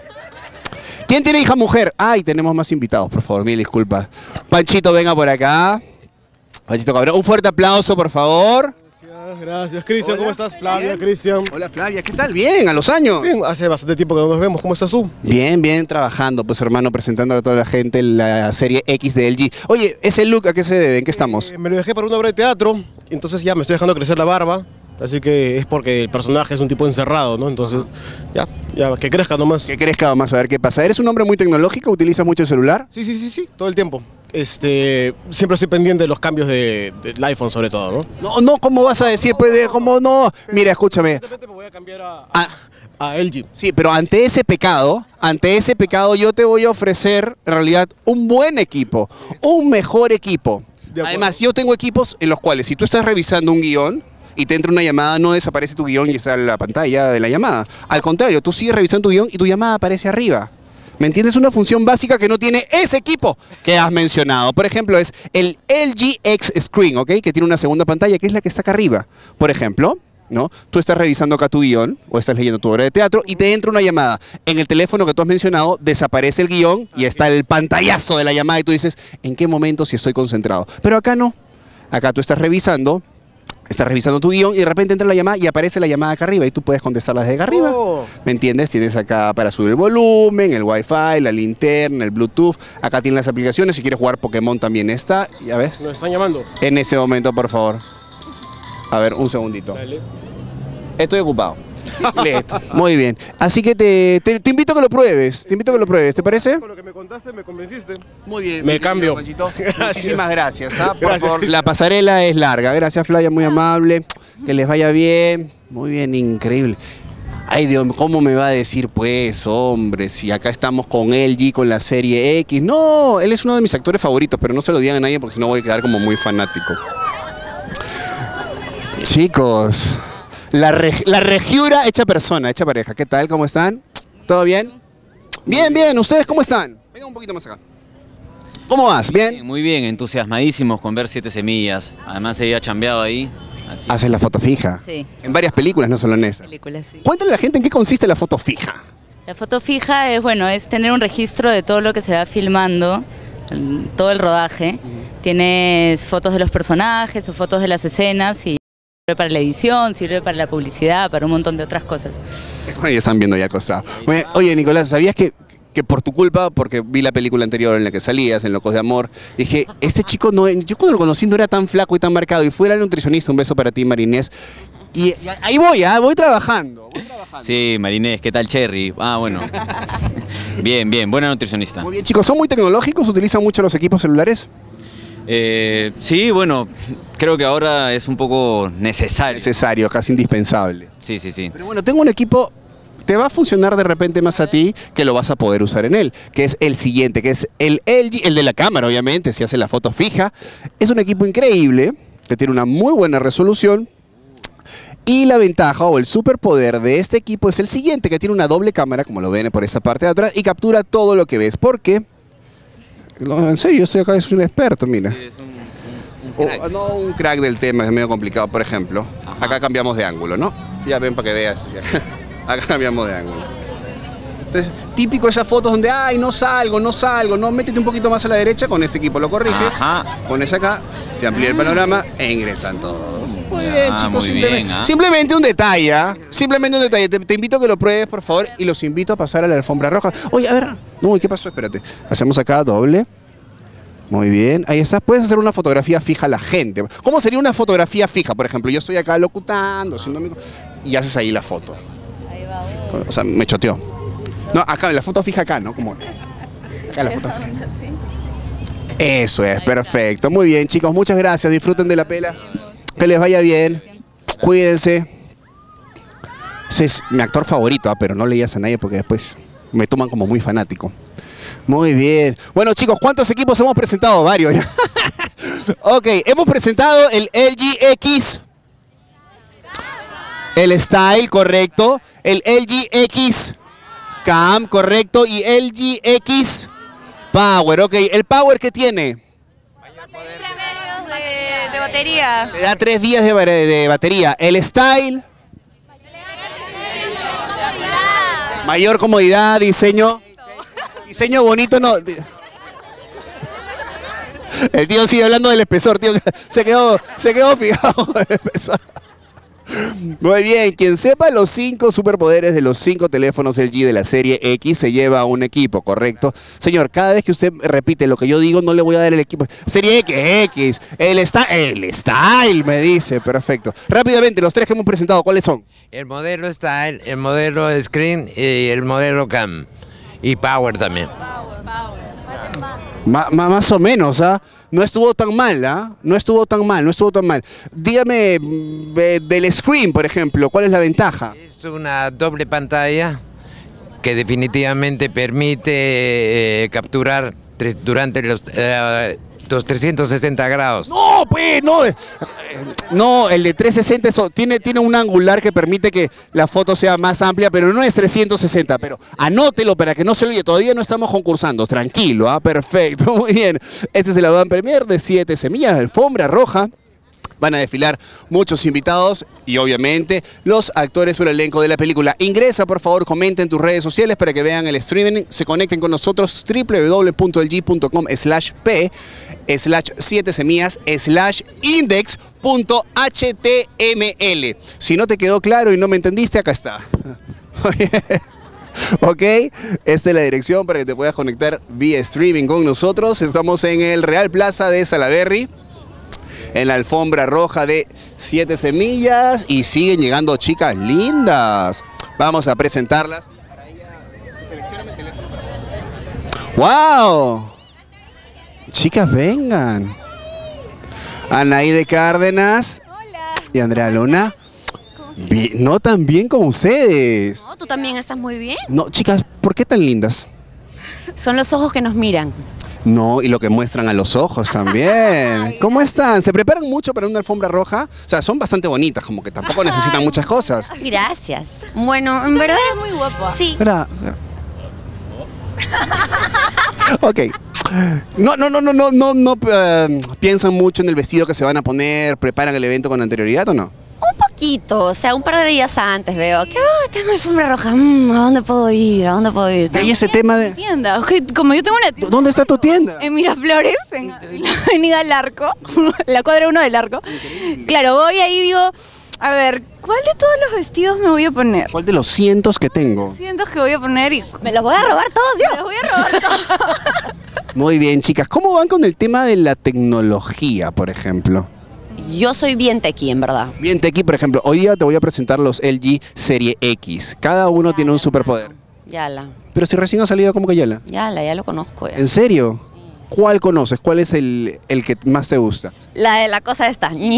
Speaker 2: ¿Quién tiene hija mujer? Ay, tenemos más invitados, por favor, mil disculpas. Panchito, venga por acá. Panchito Cabrón, un fuerte aplauso, por favor.
Speaker 13: Gracias, gracias. Cristian, ¿cómo estás? Flavia, Cristian.
Speaker 2: Hola, Flavia, ¿qué tal? Bien, a los años.
Speaker 13: Bien, hace bastante tiempo que no nos vemos. ¿Cómo estás tú?
Speaker 2: Bien, bien, trabajando, pues hermano, presentando a toda la gente la serie X de L G. Oye, ese look, ¿a qué se debe? ¿En qué estamos?
Speaker 13: Eh, me lo dejé para una obra de teatro, entonces ya me estoy dejando crecer la barba. Así que es porque el personaje es un tipo encerrado, ¿no? Entonces, ya, ya, que crezca nomás.
Speaker 2: Que crezca nomás, a ver qué pasa. ¿Eres un hombre muy tecnológico? ¿Utilizas mucho el celular?
Speaker 13: Sí, sí, sí, sí, todo el tiempo. Este, siempre estoy pendiente de los cambios de, del iPhone sobre todo, ¿no?
Speaker 2: No, no, ¿cómo vas a decir? Pues, de, ¿cómo no? Mira, escúchame.
Speaker 13: Me voy a cambiar a,
Speaker 2: a,
Speaker 13: a L G.
Speaker 2: Sí, pero ante ese pecado, ante ese pecado yo te voy a ofrecer, en realidad, un buen equipo, un mejor equipo. Además, yo tengo equipos en los cuales si tú estás revisando un guión y te entra una llamada, no desaparece tu guión y está en la pantalla de la llamada. Al contrario, tú sigues revisando tu guión y tu llamada aparece arriba. ¿Me entiendes? Una función básica que no tiene ese equipo que has mencionado. Por ejemplo, es el L G X Screen, ¿ok? Que tiene una segunda pantalla, que es la que está acá arriba. Por ejemplo, ¿no? Tú estás revisando acá tu guión o estás leyendo tu obra de teatro y te entra una llamada. En el teléfono que tú has mencionado desaparece el guión y está el pantallazo de la llamada y tú dices, ¿en qué momento si estoy concentrado? Pero acá no. Acá tú estás revisando, estás revisando tu guión y de repente entra la llamada y aparece la llamada acá arriba y tú puedes contestarla desde acá arriba.
Speaker 13: Oh.
Speaker 2: ¿Me entiendes? Tienes acá para subir el volumen, el Wi-Fi, la linterna, el Bluetooth. Acá tienes las aplicaciones. Si quieres jugar Pokémon también está. ¿Ya ves?
Speaker 13: Nos están llamando.
Speaker 2: En ese momento, por favor. A ver, un segundito.
Speaker 13: Dale.
Speaker 2: Estoy ocupado. Listo. Muy bien. Así que te, te, te invito a que lo pruebes. Te invito a que lo pruebes. ¿Te parece?
Speaker 13: Con lo que me contaste, me convenciste.
Speaker 2: Muy bien.
Speaker 13: Me
Speaker 2: mi
Speaker 13: cambio.
Speaker 2: Panchito.
Speaker 13: Gracias.
Speaker 2: Muchísimas gracias. ¿ah? Por
Speaker 13: Gracias.
Speaker 2: favor, la pasarela es larga. Gracias, Flavia, muy amable. Que les vaya bien. Muy bien, increíble. Ay, Dios, ¿cómo me va a decir, pues, hombre, si acá estamos con L G, con la serie X? No, él es uno de mis actores favoritos, pero no se lo digan a nadie porque si no voy a quedar como muy fanático. Chicos, la, reg la regiura hecha persona, hecha pareja. ¿Qué tal? ¿Cómo están? ¿Todo bien? Bien, bien. ¿Ustedes cómo están? Venga un poquito más acá. ¿Cómo vas? ¿Bien?
Speaker 14: Muy bien, entusiasmadísimos con ver Siete Semillas. Además se había chambeado ahí. Así.
Speaker 2: Haces la foto fija.
Speaker 4: Sí.
Speaker 2: En varias películas, no solo en esa.
Speaker 4: Películas, sí.
Speaker 2: Cuéntale a la gente en qué consiste la foto fija.
Speaker 4: La foto fija es, bueno, es tener un registro de todo lo que se va filmando, todo el rodaje. Tienes fotos de los personajes o fotos de las escenas y sirve para la edición, sirve para la publicidad, para un montón de otras cosas.
Speaker 2: Bueno, ya están viendo ya cosas. Oye, oye, Nicolás, ¿sabías que, que por tu culpa, porque vi la película anterior en la que salías, en Locos de Amor, dije, este chico no, yo cuando lo conocí no era tan flaco y tan marcado, y fue al nutricionista, un beso para ti, Marinés, y, y ahí voy, ¿eh? voy trabajando, voy trabajando.
Speaker 14: Sí, Marinés, ¿qué tal Cherry? Ah, bueno. Bien, bien, buena nutricionista.
Speaker 2: Muy bien, chicos, ¿son muy tecnológicos? ¿Utilizan mucho los equipos celulares?
Speaker 14: Eh, sí, bueno, creo que ahora es un poco necesario.
Speaker 2: Necesario, casi indispensable.
Speaker 14: Sí, sí, sí.
Speaker 2: Pero bueno, tengo un equipo, te va a funcionar de repente más a ti que lo vas a poder usar en él, que es el siguiente, que es el L G, el de la cámara, obviamente, si hace la foto fija. Es un equipo increíble, que tiene una muy buena resolución. Y la ventaja o el superpoder de este equipo es el siguiente, que tiene una doble cámara, como lo ven por esta parte de atrás, y captura todo lo que ves. Porque, no, en serio, estoy acá, soy un experto, mira.
Speaker 14: Sí, es un, un, un crack.
Speaker 2: O, no un crack del tema, es medio complicado, por ejemplo.
Speaker 14: Ajá.
Speaker 2: Acá cambiamos de ángulo, ¿no? Ya ven para que veas. Acá cambiamos de ángulo. Entonces, típico esas fotos donde, ay, no salgo, no salgo, no, métete un poquito más a la derecha, con este equipo lo corriges,
Speaker 14: Ajá.
Speaker 2: pones acá, se amplía el panorama e ingresan todos. Muy
Speaker 14: Ya,
Speaker 2: bien, chicos,
Speaker 14: muy
Speaker 2: simplemente,
Speaker 14: bien, ¿ah?
Speaker 2: simplemente un detalle, ¿ah? Simplemente un detalle. Te, te invito a que lo pruebes, por favor, y los invito a pasar a la alfombra roja. Oye, a ver, no, ¿qué pasó? Espérate. Hacemos acá doble. Muy bien, ahí está. Puedes hacer una fotografía fija a la gente. ¿Cómo sería una fotografía fija? Por ejemplo, yo estoy acá locutando, haciendo mi... y haces ahí la foto. O sea, me choteó. No, acá, la foto fija acá, ¿no? Como... Acá la foto fija. Eso es, perfecto. Muy bien, chicos, muchas gracias. Disfruten de la pela. Que les vaya bien. Cuídense. Ese es mi actor favorito, ¿eh? Pero no le digas a nadie porque después me toman como muy fanático. Muy bien. Bueno, chicos, ¿cuántos equipos hemos presentado? Varios. Ok, hemos presentado el L G X. El Style, correcto. El L G X Cam, correcto. Y L G X Power, ok. ¿El Power qué tiene?
Speaker 3: De, de batería.
Speaker 2: Le da tres días de, de batería. El Style. Mayor comodidad, diseño. Diseño bonito, no. El tío sigue hablando del espesor, tío. Se quedó, se quedó fijado con el espesor. Muy bien, quien sepa los cinco superpoderes de los cinco teléfonos L G de la serie X se lleva un equipo, ¿correcto? Señor, cada vez que usted repite lo que yo digo, no le voy a dar el equipo. Serie X, X, el, sta el Style, me dice, perfecto. Rápidamente, los tres que hemos presentado, ¿cuáles son?
Speaker 7: El modelo Style, el modelo Screen y el modelo Cam. Y Power también.
Speaker 2: Ma ma más o menos, ¿ah? No estuvo tan mal, ¿ah? No estuvo tan mal, no estuvo tan mal. Dígame, eh, del Screen, por ejemplo, ¿cuál es la ventaja?
Speaker 7: Es una doble pantalla que definitivamente permite eh, capturar tres, durante los, eh, los trescientos sesenta grados.
Speaker 2: No, pues, no. eh, No, el de trescientos sesenta eso, tiene, tiene un angular que permite que la foto sea más amplia, pero no es trescientos sesenta. Pero anótelo para que no se olvide, todavía no estamos concursando. Tranquilo, ¿ah? Perfecto, muy bien. Este es el Avant Premier de siete semillas, alfombra roja. Van a desfilar muchos invitados y obviamente los actores o el elenco de la película. Ingresa, por favor, comenta en tus redes sociales para que vean el streaming, se conecten con nosotros, w w w punto l g punto com slash p slash siete semillas slash index punto h t m l. Si no te quedó claro y no me entendiste, acá está. Ok, esta es la dirección para que te puedas conectar vía streaming con nosotros. Estamos en el Real Plaza de Salaberry, en la alfombra roja de siete semillas y siguen llegando chicas lindas. Vamos a presentarlas. ¡Wow! Chicas, vengan. Anaide Cárdenas.
Speaker 15: Hola.
Speaker 2: Y Andrea Luna. Bien, no tan bien como ustedes.
Speaker 15: No, tú también estás muy bien.
Speaker 2: No, chicas, ¿por qué tan lindas?
Speaker 15: Son los ojos que nos miran.
Speaker 2: No, y lo que muestran a los ojos también. ¿Cómo están? ¿Se preparan mucho para una alfombra roja? O sea, son bastante bonitas, como que tampoco necesitan muchas cosas.
Speaker 15: Gracias. Bueno, en verdad
Speaker 3: es muy guapa.
Speaker 15: Sí.
Speaker 2: Espera, espera. Ok. No, no, no, no, no, no, no uh, piensan mucho en el vestido que se van a poner, preparan el evento con anterioridad ¿o no?
Speaker 15: Un poquito, o sea, un par de días antes veo que oh, tengo alfombra roja, mm, ¿a dónde puedo ir? ¿A dónde puedo ir?
Speaker 2: Y ese tema de...
Speaker 3: Tienda. Como yo tengo una tienda
Speaker 2: ¿Dónde está tu tienda?
Speaker 3: en Miraflores, en la avenida del Arco, la cuadra uno del Arco. Claro, voy ahí y digo, a ver, ¿cuál de todos los vestidos me voy a poner?
Speaker 2: ¿Cuál de los cientos que tengo?
Speaker 3: Siento que voy a poner y...
Speaker 15: Me los voy a robar todos yo.
Speaker 3: Me los voy a robar todos.
Speaker 2: Muy bien, chicas. ¿Cómo van con el tema de la tecnología, por ejemplo?
Speaker 15: Yo soy bien tequi, en verdad.
Speaker 2: Bien tequi, por ejemplo. Hoy día te voy a presentar los L G Serie X. Cada uno tiene un superpoder.
Speaker 15: Yala.
Speaker 2: Pero si recién ha salido, ¿cómo que Yala?
Speaker 15: Yala, ya lo conozco. Ya.
Speaker 2: ¿En serio? ¿cuál conoces? ¿Cuál es el, el que más te gusta?
Speaker 15: La de la cosa esta.
Speaker 2: ¿El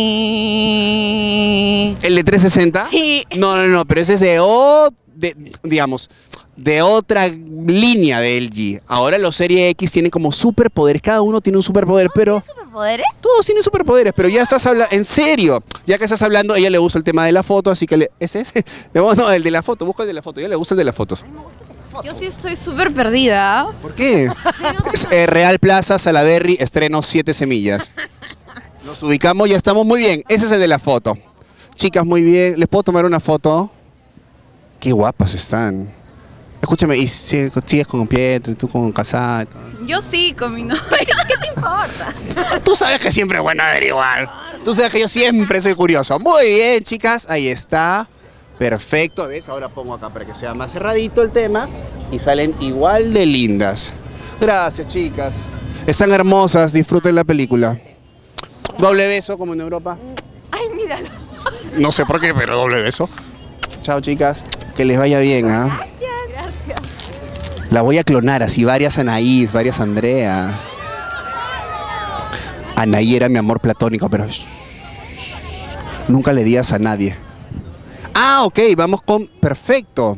Speaker 2: de trescientos sesenta?
Speaker 15: Sí.
Speaker 2: No, no, no, pero ese es de, o, de digamos, de otra línea de L G. Ahora los Serie X tienen como superpoderes, cada uno tiene un superpoder, pero...
Speaker 15: ¿Superpoderes?
Speaker 2: Todos tienen superpoderes, pero ya estás hablando, en serio, ya que estás hablando, a ella le gusta el tema de la foto, así que le, ¿es ese? No, el de la foto, busca el de la foto, a ella le gusta el de las fotos.
Speaker 3: Yo sí estoy súper perdida.
Speaker 2: ¿Por qué? Es, eh, Real Plaza, Salaberry, estreno Siete Semillas. Nos ubicamos, ya estamos muy bien. Ese es el de la foto. Chicas, muy bien. ¿Les puedo tomar una foto? Qué guapas están. Escúchame, y si sigues con Pietro y tú con Casada.
Speaker 3: Yo sí, con mi novio. ¿Qué te importa?
Speaker 2: Tú sabes que siempre es bueno averiguar. Tú sabes que yo siempre soy curioso. Muy bien, chicas, ahí está. Perfecto, ¿ves? Ahora pongo acá para que sea más cerradito el tema y salen igual de lindas. Gracias, chicas. Están hermosas, disfruten la película. Doble beso como en Europa.
Speaker 15: Ay, míralo.
Speaker 2: No sé por qué, pero doble beso. Chao, chicas. Que les vaya bien, ¿ah?
Speaker 15: Gracias. Gracias.
Speaker 2: La voy a clonar así, varias Anaís, varias Andreas. Anaí era mi amor platónico, pero shh, nunca le digas a nadie. Ah, ok, vamos con... Perfecto.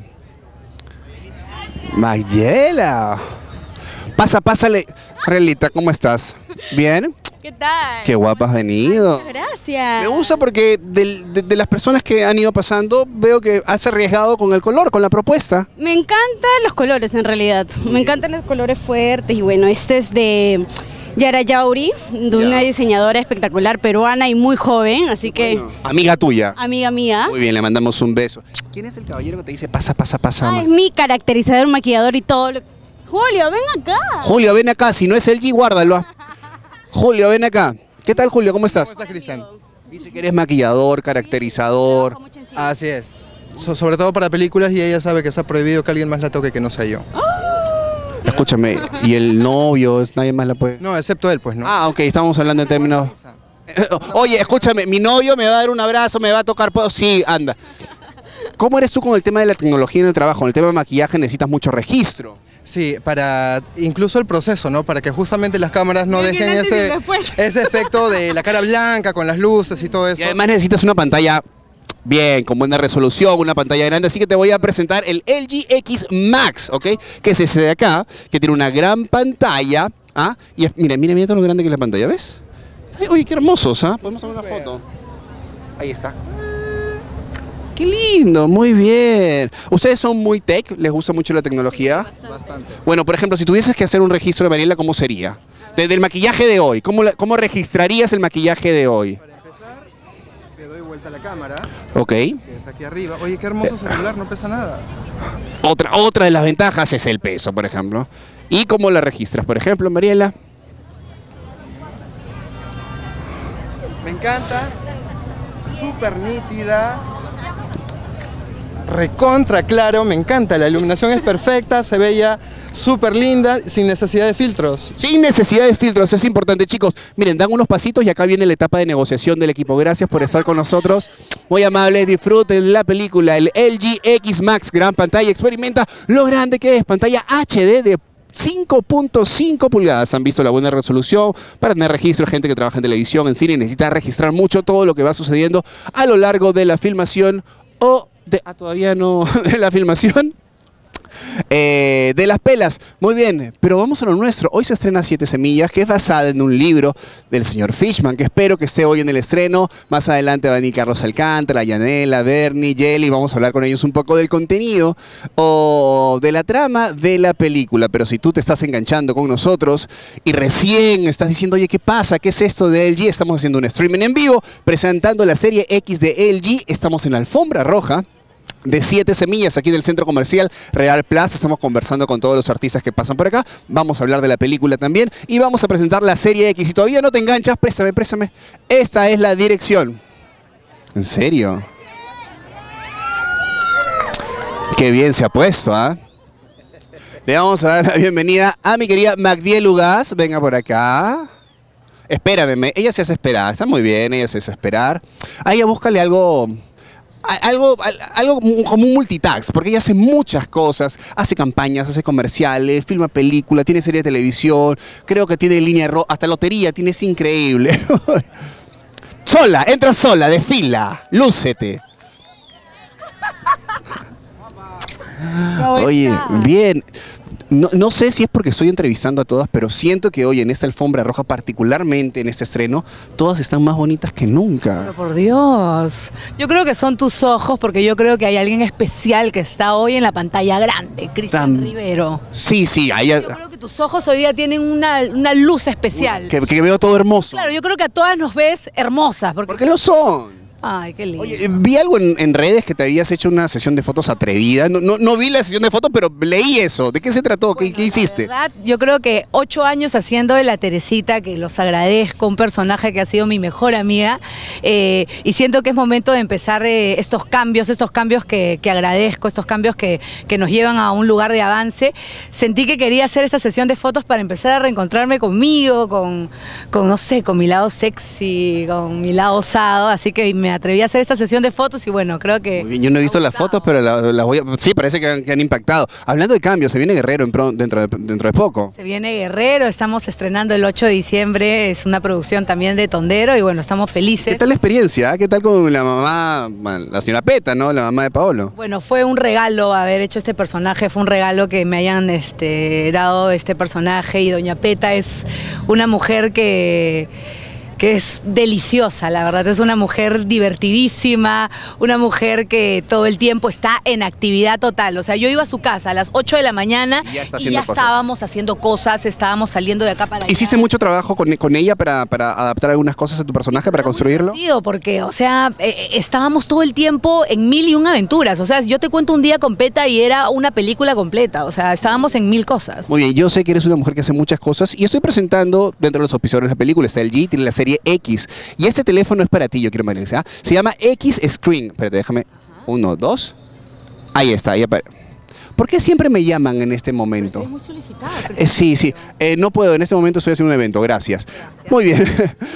Speaker 2: Mayela. Pasa, pásale. Relita, ¿cómo estás? ¿Bien?
Speaker 16: ¿Qué tal?
Speaker 2: Qué guapa has venido.
Speaker 16: Muchas gracias.
Speaker 2: Me gusta porque de, de, de las personas que han ido pasando, veo que has arriesgado con el color, con la propuesta.
Speaker 16: Me encantan los colores en realidad. Me encantan los colores fuertes y bueno, este es de Yara Yauri, de una diseñadora espectacular peruana y muy joven, así que...
Speaker 2: Amiga tuya.
Speaker 16: Amiga mía.
Speaker 2: Muy bien, le mandamos un beso. ¿Quién es el caballero que te dice pasa, pasa, pasa?
Speaker 16: Ah, es mi caracterizador, maquillador y todo. Lo... Julio, ven acá.
Speaker 2: Julio, ven acá. Si no es L G, guárdalo. Julio, ven acá. ¿Qué tal, Julio? ¿Cómo estás?
Speaker 17: ¿Cómo estás, Cristian?
Speaker 2: Dice que eres maquillador, caracterizador.
Speaker 17: Así es. So- sobre todo para películas y ella sabe que está prohibido que alguien más la toque que no sea yo.
Speaker 2: Escúchame, ¿y el novio? ¿Nadie más la puede...?
Speaker 17: No, excepto él, pues, ¿no?
Speaker 2: Ah, ok, estamos hablando en términos... Oye, escúchame, mi novio me va a dar un abrazo, me va a tocar... ¿Puedo? Sí, anda. ¿Cómo eres tú con el tema de la tecnología en el trabajo? En el tema de maquillaje necesitas mucho registro.
Speaker 17: Sí, para incluso el proceso, ¿no? Para que justamente las cámaras no dejen ese, ese efecto de la cara blanca con las luces y todo eso.
Speaker 2: Y además necesitas una pantalla bien, con buena resolución, una pantalla grande, así que te voy a presentar el L G X Max, ¿ok? Que es ese de acá, que tiene una gran pantalla, ¿ah? Y es, mira, mira, mira todo lo grande que es la pantalla, ¿ves? Ay, oye, qué hermosos, ¿ah? Podemos hacer una foto. Ahí está. ¡Qué lindo! Muy bien. ¿Ustedes son muy tech? ¿Les gusta mucho la tecnología?
Speaker 17: Bastante.
Speaker 2: Bueno, por ejemplo, si tuvieses que hacer un registro de Mariela, ¿cómo sería? Desde el maquillaje de hoy, ¿cómo, la- cómo registrarías el maquillaje de hoy?
Speaker 17: Le doy vuelta a la cámara,
Speaker 2: Ok.
Speaker 17: que es aquí arriba. Oye, qué hermoso celular, no pesa nada.
Speaker 2: Otra, otra de las ventajas es el peso, por ejemplo. ¿Y cómo la registras? Por ejemplo, Mariela.
Speaker 17: Me encanta. Súper nítida. Recontra claro, me encanta. La iluminación es perfecta, se ve ya súper linda, sin necesidad de filtros.
Speaker 2: Sin necesidad de filtros, es importante, chicos. Miren, dan unos pasitos y acá viene la etapa de negociación del equipo. Gracias por estar con nosotros. Muy amables, disfruten la película. El L G X Max, gran pantalla, experimenta lo grande que es. Pantalla H D de cinco punto cinco pulgadas. Han visto la buena resolución para tener registro. Gente que trabaja en televisión, en cine, y necesita registrar mucho todo lo que va sucediendo a lo largo de la filmación o de, ah, todavía no, de la filmación. Eh, de las pelas, muy bien, pero vamos a lo nuestro. Hoy se estrena Siete Semillas, que es basada en un libro del señor Fishman, que espero que esté hoy en el estreno. Más adelante va a venir Carlos Alcántara, Yanela, Bernie, Jelly. Vamos a hablar con ellos un poco del contenido o de la trama de la película. Pero si tú te estás enganchando con nosotros y recién estás diciendo, oye, ¿qué pasa? ¿Qué es esto de L G? Estamos haciendo un streaming en vivo presentando la serie X de L G. Estamos en la alfombra roja de Siete Semillas, aquí en el Centro Comercial Real Plaza. Estamos conversando con todos los artistas que pasan por acá. Vamos a hablar de la película también y vamos a presentar la serie X. Si todavía no te enganchas, préstame, préstame. Esta es la dirección. ¿En serio? Qué bien se ha puesto, ¿ah? Le vamos a dar la bienvenida a mi querida Magdiel Ugaz. Venga por acá. Espérame, me- ella se hace esperar. Está muy bien, ella se hace esperar. A ella búscale algo... algo, algo como un multitask, porque ella hace muchas cosas, hace campañas, hace comerciales, filma películas, tiene serie de televisión, creo que tiene línea roja, hasta lotería, tiene, es increíble. Sola, entra sola, desfila, lúcete. Oye, bien. No, no sé si es porque estoy entrevistando a todas, pero siento que hoy en esta alfombra roja, particularmente en este estreno, todas están más bonitas que nunca.
Speaker 18: Pero por Dios, yo creo que son tus ojos, porque yo creo que hay alguien especial que está hoy en la pantalla grande, Cristian Rivero.
Speaker 2: Sí, sí, ahí...
Speaker 18: Yo creo que tus ojos hoy día tienen una, una luz especial.
Speaker 2: Que, que veo todo hermoso.
Speaker 18: Claro, yo creo que a todas nos ves hermosas. Porque,
Speaker 2: porque lo son.
Speaker 18: Ay, qué lindo.
Speaker 2: Oye, vi algo en, en redes que te habías hecho una sesión de fotos atrevida. No, no, no vi la sesión de fotos, pero leí eso. ¿De qué se trató? ¿Qué,
Speaker 18: bueno,
Speaker 2: ¿qué hiciste?
Speaker 18: La verdad, yo creo que ocho años haciendo de la Teresita, que los agradezco, un personaje que ha sido mi mejor amiga, eh, y siento que es momento de empezar eh, estos cambios, estos cambios que, que agradezco, estos cambios que, que nos llevan a un lugar de avance. Sentí que quería hacer esta sesión de fotos para empezar a reencontrarme conmigo, con, con no sé, con mi lado sexy, con mi lado osado, así que me atreví a hacer esta sesión de fotos y bueno, creo que...
Speaker 2: Muy bien, yo no he visto las fotos, pero las la voy a... Sí, parece que han, que han impactado. Hablando de cambios, se viene Guerrero en pro, dentro, de, dentro de poco.
Speaker 18: Se viene Guerrero, estamos estrenando el ocho de diciembre, es una producción también de Tondero y bueno, estamos felices.
Speaker 2: ¿Qué tal la experiencia? ¿Qué tal con la mamá, la señora Peta, ¿no? La mamá de Paolo.
Speaker 18: Bueno, fue un regalo haber hecho este personaje, fue un regalo que me hayan este, dado este personaje y doña Peta es una mujer que... que es deliciosa, la verdad, es una mujer divertidísima, una mujer que todo el tiempo está en actividad total, o sea, yo iba a su casa a las ocho de la mañana y ya, está y ya estábamos haciendo cosas, estábamos saliendo de acá para allá.
Speaker 2: ¿Hiciste mucho trabajo con, con ella para, para adaptar algunas cosas a tu personaje, para construirlo?
Speaker 18: Sí, porque, o sea, eh, estábamos todo el tiempo en mil y un aventuras, o sea, yo te cuento un día con Peta y era una película completa, o sea, estábamos en mil cosas.
Speaker 2: Muy bien, yo sé que eres una mujer que hace muchas cosas y estoy presentando dentro de los auspiciadores de la película, está el G, tiene la serie X. Y este teléfono es para ti, yo quiero que ¿ah? Se llama X Screen. Espérate, déjame. Uno, dos. Ahí está. Ahí ¿Por qué siempre me llaman en este momento?
Speaker 18: Es muy solicitado.
Speaker 2: Eh, sí, sí. Eh, no puedo, en este momento estoy haciendo un evento. Gracias. Gracias. Muy bien.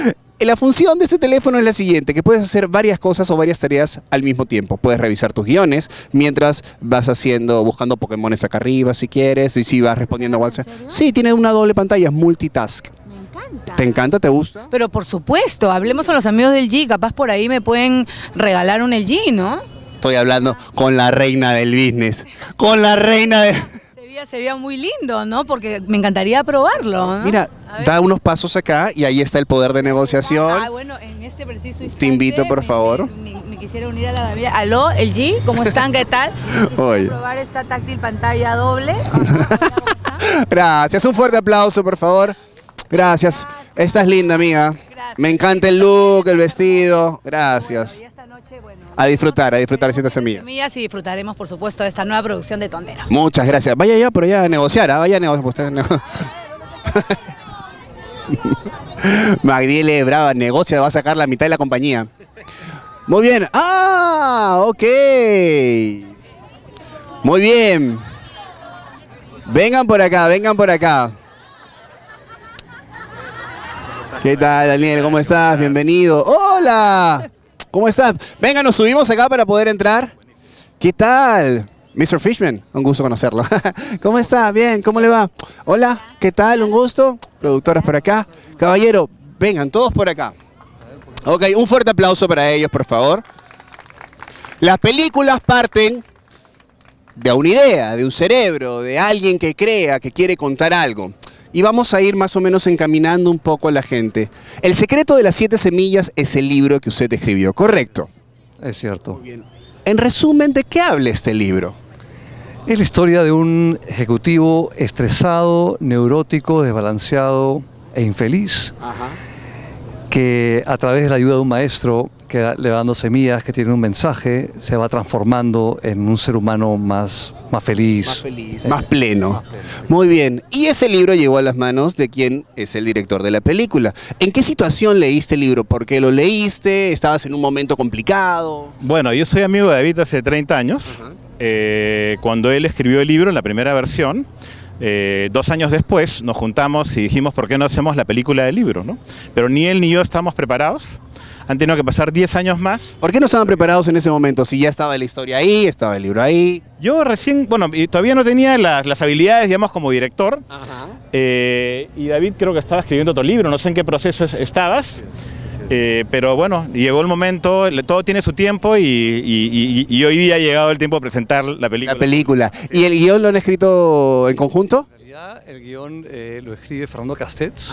Speaker 2: La función de este teléfono es la siguiente, que puedes hacer varias cosas o varias tareas al mismo tiempo. Puedes revisar tus guiones mientras vas haciendo, buscando Pokémones acá arriba si quieres, y si vas respondiendo a WhatsApp. Sí, tiene una doble pantalla, es multitask. ¿Te encanta? ¿Te gusta?
Speaker 18: Pero por supuesto, hablemos con los amigos del G, capaz por ahí me pueden regalar un L G, ¿no?
Speaker 2: Estoy hablando con la reina del business, con la reina de...
Speaker 18: Sería, sería muy lindo, ¿no? Porque me encantaría probarlo, ¿no?
Speaker 2: Mira, da unos pasos acá y ahí está el poder de negociación.
Speaker 18: Ah, bueno, en este preciso instante...
Speaker 2: Te invito, por favor.
Speaker 18: Me, me, me quisiera unir a la familia. Aló, L G, ¿cómo están? ¿Qué tal?
Speaker 2: Oye.
Speaker 18: probar esta táctil pantalla doble.
Speaker 2: Gracias, un fuerte aplauso, por favor. Gracias. Estás linda, amiga. Gracias. Me encanta el look, el vestido. Gracias. Bueno, y esta noche, bueno, a disfrutar, a disfrutar de Siete Semillas.
Speaker 18: Semillas y disfrutaremos, por supuesto, de esta nueva producción de Tondero.
Speaker 2: Muchas gracias. Vaya ya por allá a negociar, ¿eh? Vaya a negociar. Usted nego... Magdiele brava, negocia, va a sacar la mitad de la compañía. Muy bien. Ah, ok. Muy bien. Vengan por acá, vengan por acá. ¿Qué tal, Daniel? ¿Cómo estás? Bienvenido. ¡Hola! ¿Cómo estás? Venga, nos subimos acá para poder entrar. ¿Qué tal? mister Fishman, un gusto conocerlo. ¿Cómo está? Bien, ¿cómo le va? Hola, ¿qué tal? Un gusto. Productoras por acá. Caballero, vengan, todos por acá. Ok, un fuerte aplauso para ellos, por favor. Las películas parten de una idea, de un cerebro, de alguien que crea, que quiere contar algo. Y vamos a ir más o menos encaminando un poco a la gente. El secreto de las siete semillas es el libro que usted escribió, ¿correcto?
Speaker 19: Es cierto.
Speaker 2: Muy bien. En resumen, ¿de qué habla este libro?
Speaker 19: Es la historia de un ejecutivo estresado, neurótico, desbalanceado e infeliz, Ajá. que a través de la ayuda de un maestro que le va dando semillas, que tiene un mensaje, se va transformando en un ser humano más, más feliz.
Speaker 2: Más feliz, eh, más, pleno. más pleno. Muy bien. Y ese libro llegó a las manos de quien es el director de la película. ¿En qué situación leíste el libro? ¿Por qué lo leíste? ¿Estabas en un momento complicado?
Speaker 20: Bueno, yo soy amigo de David hace treinta años. Uh-huh. eh, cuando él escribió el libro, la primera versión, Eh, dos años después nos juntamos y dijimos, ¿por qué no hacemos la película del libro? ¿no? Pero ni él ni yo estábamos preparados. han tenido que pasar diez años más.
Speaker 2: ¿Por qué no estaban preparados en ese momento? Si ya estaba la historia ahí, estaba el libro ahí.
Speaker 20: Yo recién, bueno, y todavía no tenía las, las habilidades, digamos, como director. Eh, y David creo que estaba escribiendo otro libro, no sé en qué proceso es- estabas. Eh, pero bueno, llegó el momento, le- todo tiene su tiempo y, y- y- y hoy día ha llegado el tiempo de presentar la película.
Speaker 2: La película. ¿Y el guión lo han escrito en conjunto?
Speaker 19: En realidad, el guión eh, lo escribe Fernando Castets.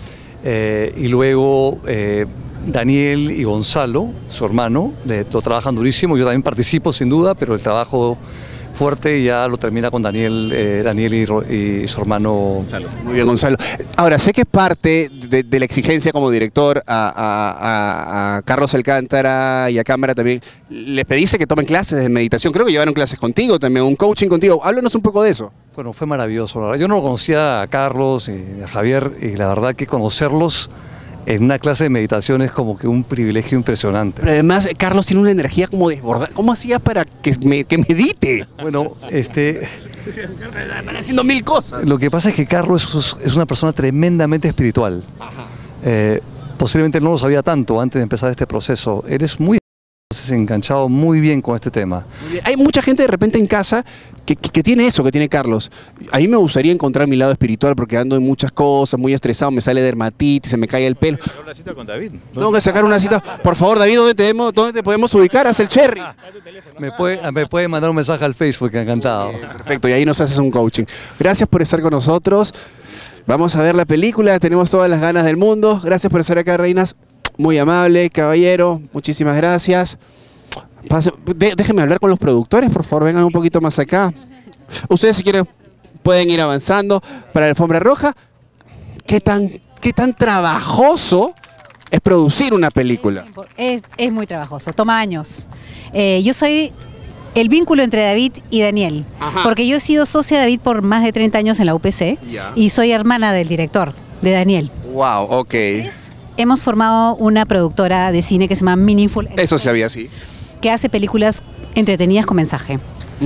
Speaker 19: Eh, y luego eh, Daniel y Gonzalo, su hermano, le- lo trabajan durísimo. Yo también participo sin duda, pero el trabajo fuerte ya lo termina con Daniel, eh, Daniel y, Ro- y su hermano.
Speaker 2: Muy bien, Gonzalo. Ahora, sé que es parte de, de la exigencia como director a, a- a- a Carlos Alcántara y a Cámara también. Les pediste que tomen clases de meditación. Creo que llevaron clases contigo también, un coaching contigo. Háblanos un poco de eso.
Speaker 19: Bueno, fue maravilloso. la verdad. Yo no lo conocía a Carlos y a Javier y la verdad que conocerlos en una clase de meditación es como que un privilegio impresionante.
Speaker 2: Pero además, Carlos tiene una energía como desbordada. ¿Cómo hacías para que, me- que medite?
Speaker 19: Bueno, este...
Speaker 2: Están haciendo mil cosas.
Speaker 19: Lo que pasa es que Carlos es, es una persona tremendamente espiritual. Eh, posiblemente no lo sabía tanto antes de empezar este proceso. Él es muy enganchado muy bien con este tema.
Speaker 2: Hay mucha gente de repente en casa que, que- que tiene eso, que tiene Carlos. A mí me gustaría encontrar mi lado espiritual porque ando en muchas cosas, muy estresado, me sale dermatitis, se me cae el pelo.
Speaker 20: Una cita con David.
Speaker 2: Tengo que sacar una cita. Por favor, David, ¿dónde te, demo- dónde te podemos ubicar? Haz el cherry.
Speaker 19: Me puede, me puede mandar un mensaje al Facebook, encantado.
Speaker 2: Perfecto, y ahí nos haces un coaching. Gracias por estar con nosotros. Vamos a ver la película, tenemos todas las ganas del mundo. Gracias por estar acá, reinas. Muy amable, caballero. Muchísimas gracias. Pase- de- déjenme hablar con los productores, por favor, vengan un poquito más acá. Ustedes, si quieren, pueden ir avanzando para la alfombra roja. ¿Qué tan, qué tan trabajoso es producir una película?
Speaker 21: Es, es muy trabajoso, toma años. Eh, yo soy el vínculo entre David y Daniel, porque yo he sido socia de David por más de treinta años en la U P C
Speaker 2: Ya.
Speaker 21: y soy hermana del director, de Daniel.
Speaker 2: Wow, ok.
Speaker 21: Hemos formado una productora de cine que se llama Meaningful,
Speaker 2: Eso se había así.
Speaker 21: que hace películas entretenidas con mensaje.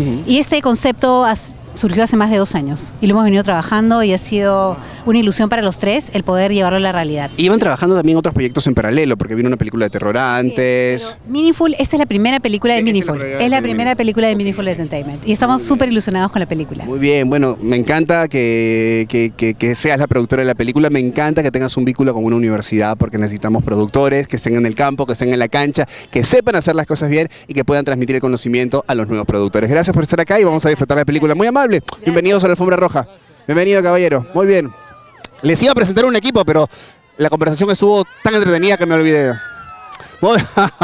Speaker 21: Y este concepto has- surgió hace más de dos años y lo hemos venido trabajando y ha sido una ilusión para los tres el poder llevarlo a la realidad.
Speaker 2: Iban trabajando también otros proyectos en paralelo, porque vino una película de terror antes.
Speaker 21: Meaningful, esta es la primera película de Meaningful.
Speaker 2: primera
Speaker 21: Es la
Speaker 2: de
Speaker 21: primera película de Meaningful Entertainment y estamos súper ilusionados con la película.
Speaker 2: Muy bien, bueno, me encanta que, que- que- que seas la productora de la película, me encanta que tengas un vínculo con una universidad porque necesitamos productores que estén en el campo, que estén en la cancha, que sepan hacer las cosas bien y que puedan transmitir el conocimiento a los nuevos productores. Gracias por estar acá y vamos a disfrutar la película. Muy amable. Bienvenidos a la alfombra roja. Bienvenido, caballero. Muy bien. Les iba a presentar un equipo, pero la conversación estuvo tan entretenida que me olvidé. Muy-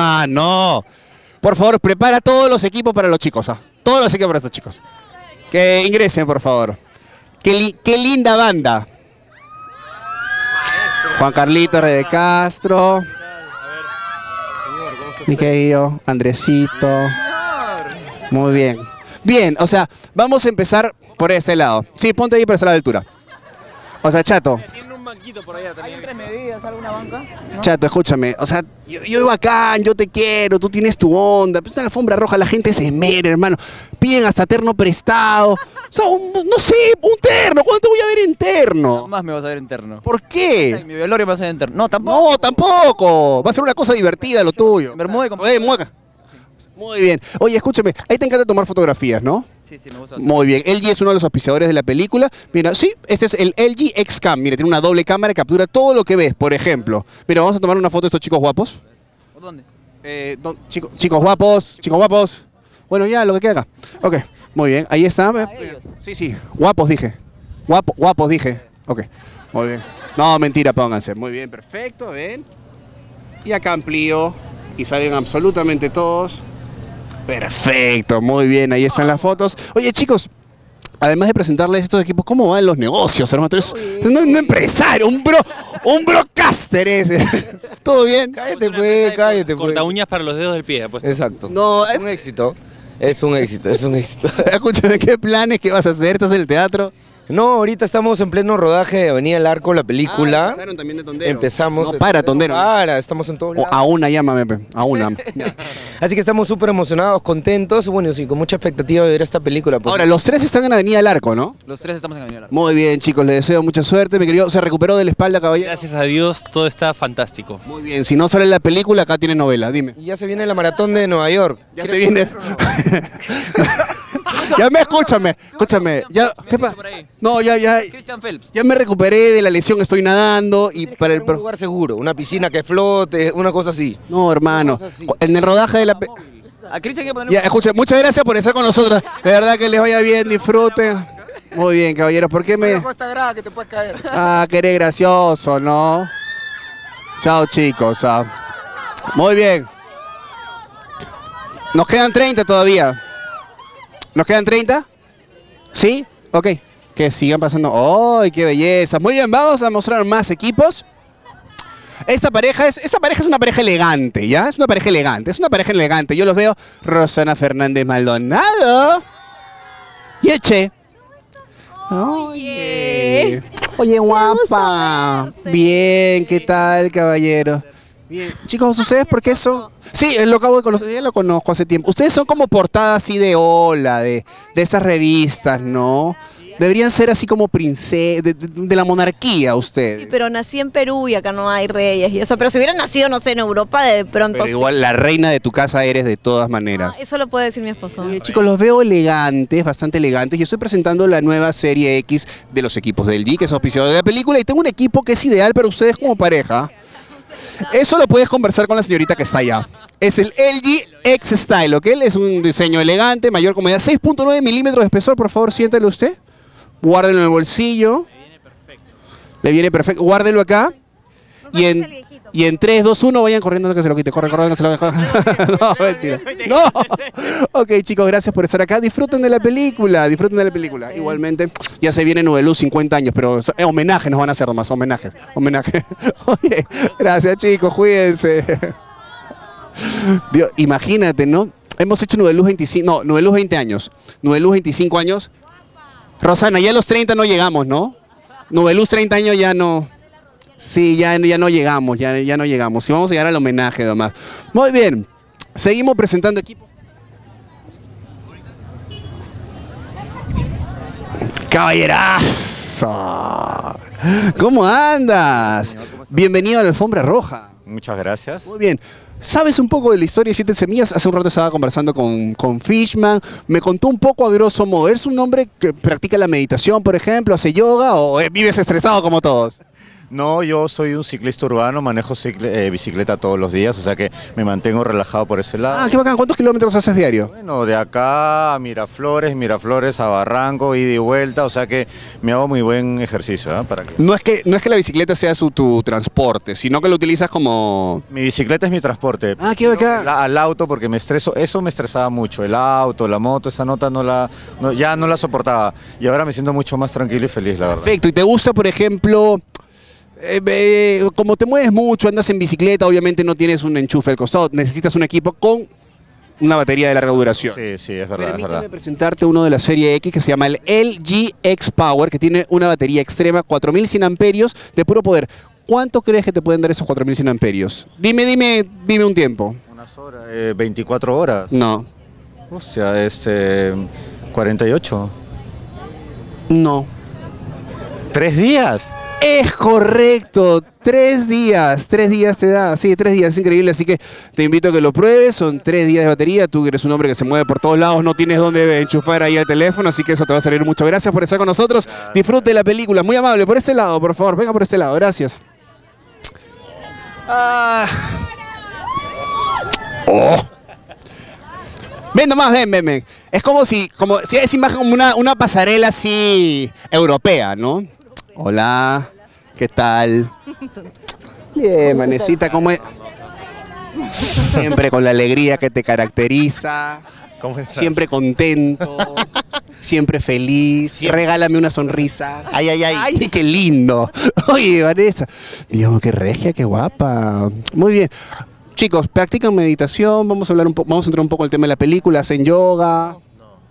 Speaker 2: no. Por favor, prepara todos los equipos para los chicos. ¿ah? Todos los equipos para estos chicos. Que ingresen, por favor. Qué, li- qué linda banda. Juan Carlito R. de Castro. Mi querido Andresito. Muy bien. Bien, o sea, vamos a empezar por ese lado. Sí, ponte ahí para estar a la altura. O sea, Chato.
Speaker 22: ¿Hay tres medidas, alguna banca?
Speaker 2: Chato, escúchame, o sea, yo, yo bacán, yo te quiero, tú tienes tu onda, pero una alfombra roja, la gente se esmera, hermano, piden hasta terno prestado, o sea, un- no sé, un terno, ¿cuándo te voy a ver en terno?
Speaker 22: Más me vas a ver interno.
Speaker 2: ¿Por qué?
Speaker 22: En mi velorio me vas a ver interno. No, tampoco.
Speaker 2: No, tampoco, va a ser una cosa divertida lo tuyo.
Speaker 22: Bermuda y con-
Speaker 2: Eh, mueca. Muy bien, oye, escúchame, ahí te encanta tomar fotografías, ¿no?
Speaker 22: Sí, sí, me gusta. hacer.
Speaker 2: Muy bien, L G es uno de los auspiciadores de la película. Mira, sí, este es el L G X-Cam. Mira, tiene una doble cámara que captura todo lo que ves, por ejemplo. Mira, vamos a tomar una foto de estos chicos guapos.
Speaker 22: ¿Dónde?
Speaker 2: Eh, do- chico- chicos guapos, chicos quedamos. Bueno, ya, lo que queda acá. Ok, muy bien, ahí está. Sí, sí, guapos dije. Guapo, guapos dije. Ok, muy bien. No, mentira, pónganse. Muy bien, perfecto, ven. Y acá amplío y salen absolutamente todos. Perfecto, muy bien, ahí están las fotos. Oye, chicos, además de presentarles estos equipos, ¿cómo van los negocios, hermano? Tú eres un, un empresario, un bro, un broadcaster ese. ¿Todo bien?
Speaker 23: Cállate, pues, cállate, pues. Corta uñas para los dedos del pie, pues.
Speaker 22: Exacto.
Speaker 2: No,
Speaker 22: Un éxito. Es un éxito, es un éxito.
Speaker 2: Escúchame, ¿qué planes? ¿Qué vas a hacer? ¿Estás en el teatro?
Speaker 1: No, ahorita estamos en pleno rodaje de Avenida El Arco, la película.
Speaker 2: Ah, empezaron también de Tondero.
Speaker 1: Empezamos.
Speaker 2: No para, Tondero.
Speaker 1: Para, estamos en todos
Speaker 2: O
Speaker 1: lados.
Speaker 2: a una, llámame, pe, a una.
Speaker 1: Así que estamos súper emocionados, contentos, bueno, sí, con mucha expectativa de ver esta película. pues.
Speaker 2: Ahora, los tres están en Avenida El Arco, ¿no?
Speaker 22: Los tres estamos en Avenida Largo.
Speaker 2: Muy bien, chicos, les deseo mucha suerte. Mi querido, ¿se recuperó de la espalda, caballero?
Speaker 23: Gracias a Dios, todo está fantástico.
Speaker 2: Muy bien, si no sale la película, acá tiene novela, dime.
Speaker 1: Y ya se viene la maratón de Nueva York.
Speaker 2: Ya se viene. Ya me, escúchame, escúchame. Ya, ¿qué pasa? No, ya, ya.
Speaker 22: Christian Phelps.
Speaker 2: Ya me recuperé de la lesión, estoy nadando y para el.
Speaker 1: Un lugar seguro, una piscina que flote, una cosa así.
Speaker 2: No, hermano. En el rodaje de la. pe-
Speaker 22: A Christian hay que poner
Speaker 2: Ya, escucha, muchas gracias por estar con nosotros. De verdad que les vaya bien, disfruten. Muy bien, caballeros. ¿Por qué me.?
Speaker 22: grave que te puedes caer.
Speaker 2: Ah, que eres gracioso, ¿no? Chao, chicos. ah. Muy bien. Nos quedan treinta todavía. ¿Nos quedan treinta? ¿Sí? Ok. Que sigan pasando. ¡Ay, qué belleza! Muy bien, vamos a mostrar más equipos. Esta pareja es, esta pareja es una pareja elegante, ¿ya? Es una pareja elegante, es una pareja elegante. Yo los veo. Rosana Fernández Maldonado. Y el Che. Oye. Oye, guapa. Bien, ¿qué tal, caballero? Bien. Chicos, ¿ustedes por qué son? Sí, lo acabo de conocer, ya lo conozco hace tiempo. Ustedes son como portada así de Hola, de, de esas revistas, ¿no? Deberían ser así como princesas, de, de- de la monarquía ustedes.
Speaker 15: Pero nací en Perú y acá no hay reyes y eso. Pero si hubiera nacido, no sé, en Europa, de pronto
Speaker 2: Pero
Speaker 15: sí.
Speaker 2: igual la reina de tu casa eres de todas maneras.
Speaker 15: Ah, eso lo puede decir mi esposo.
Speaker 2: Oye, chicos, los veo elegantes, bastante elegantes. Y estoy presentando la nueva serie X de los equipos del G, que es auspiciador de la película. Y tengo un equipo que es ideal para ustedes como pareja. Eso lo puedes conversar con la señorita que está allá. Es el L G X Style, ¿ok? Es un diseño elegante, mayor comodidad. seis punto nueve milímetros de espesor, por favor, siéntalo usted. Guárdelo en el bolsillo. Le viene perfecto. Guárdelo acá. Y en, y en tres, dos, uno vayan corriendo que se lo quite. Corre, corre, que se lo corre. No, mentira. No. Ok, chicos, gracias por estar acá. Disfruten de la película. Disfruten de la película. Igualmente, ya se viene Nudeluz cincuenta años, pero eh, homenaje nos van a hacer nomás. Homenaje. Homenaje. Oye, gracias, chicos. Cuídense. Dios, imagínate, ¿no? Hemos hecho Nudeluz veinticinco. No, Nudeluz veinte años. Nudeluz veinticinco años. Rosana, ya a los treinta no llegamos, ¿no? Nudeluz treinta años ya no. Sí, ya, ya no llegamos, ya, ya no llegamos. Sí, vamos a llegar al homenaje nomás. Muy bien, seguimos presentando equipos. Caballerazo. ¿Cómo andas? Bienvenido a la Alfombra Roja.
Speaker 5: Muchas gracias.
Speaker 2: Muy bien. ¿Sabes un poco de la historia de Siete Semillas? Hace un rato estaba conversando con, con Fishman. Me contó un poco a grosso modo. ¿Eres un hombre que practica la meditación, por ejemplo? ¿Hace yoga o eh, vives estresado como todos?
Speaker 5: No, yo soy un ciclista urbano, manejo cicle- eh, bicicleta todos los días, o sea que me mantengo relajado por ese lado.
Speaker 2: Ah, qué bacán. ¿Cuántos kilómetros haces diario?
Speaker 5: Bueno, de acá a Miraflores, Miraflores a Barranco, ida y vuelta, o sea que me hago muy buen ejercicio. ¿eh? Para que...
Speaker 2: No es que, no es que la bicicleta sea su, tu transporte, sino que lo utilizas como...
Speaker 5: Mi bicicleta es mi transporte.
Speaker 2: Ah, qué bacán.
Speaker 5: La- Al auto porque me estreso, eso me estresaba mucho, el auto, la moto, esa nota no la, no- ya no la soportaba y ahora me siento mucho más tranquilo y feliz, la verdad.
Speaker 2: Perfecto. ¿Y te gusta, por ejemplo, eh, eh, como te mueves mucho, andas en bicicleta, obviamente no tienes un enchufe al costado, necesitas un equipo con una batería de larga duración?
Speaker 5: Sí, sí, es verdad, es
Speaker 2: Permíteme
Speaker 5: verdad.
Speaker 2: presentarte uno de la serie X que se llama el L G X Power, que tiene una batería extrema, cuatro mil cien amperios de puro poder. ¿Cuánto crees que te pueden dar esos cuatro mil cien amperios? Dime, dime, dime un tiempo.
Speaker 5: Unas horas, eh, veinticuatro horas.
Speaker 2: No.
Speaker 5: O sea, es eh, cuarenta y ocho.
Speaker 2: No.
Speaker 5: ¿Tres días?
Speaker 2: Es correcto, tres días, tres días te da, sí, tres días, es increíble, así que te invito a que lo pruebes, son tres días de batería, tú que eres un hombre que se mueve por todos lados, no tienes dónde enchufar ahí el teléfono, así que eso te va a salir mucho. Gracias por estar con nosotros, disfrute de la película, muy amable, por este lado, por favor, venga por este lado, gracias. Ah. Oh. Ven nomás, ven, ven, ven. Es como si, como si es imagen como una, una pasarela así europea, ¿no? Hola, ¿qué tal? Bien, manecita, ¿cómo es? Siempre con la alegría que te caracteriza.
Speaker 5: ¿Cómo estás?
Speaker 2: Siempre contento. Siempre feliz. Regálame una sonrisa. Ay, ay, ay. Ay, qué lindo. Oye, Vanessa. Dios, qué regia, qué guapa. Muy bien. Chicos, practican meditación. Vamos a hablar un poco, vamos a entrar un poco en el tema de la película. ¿Hacen yoga?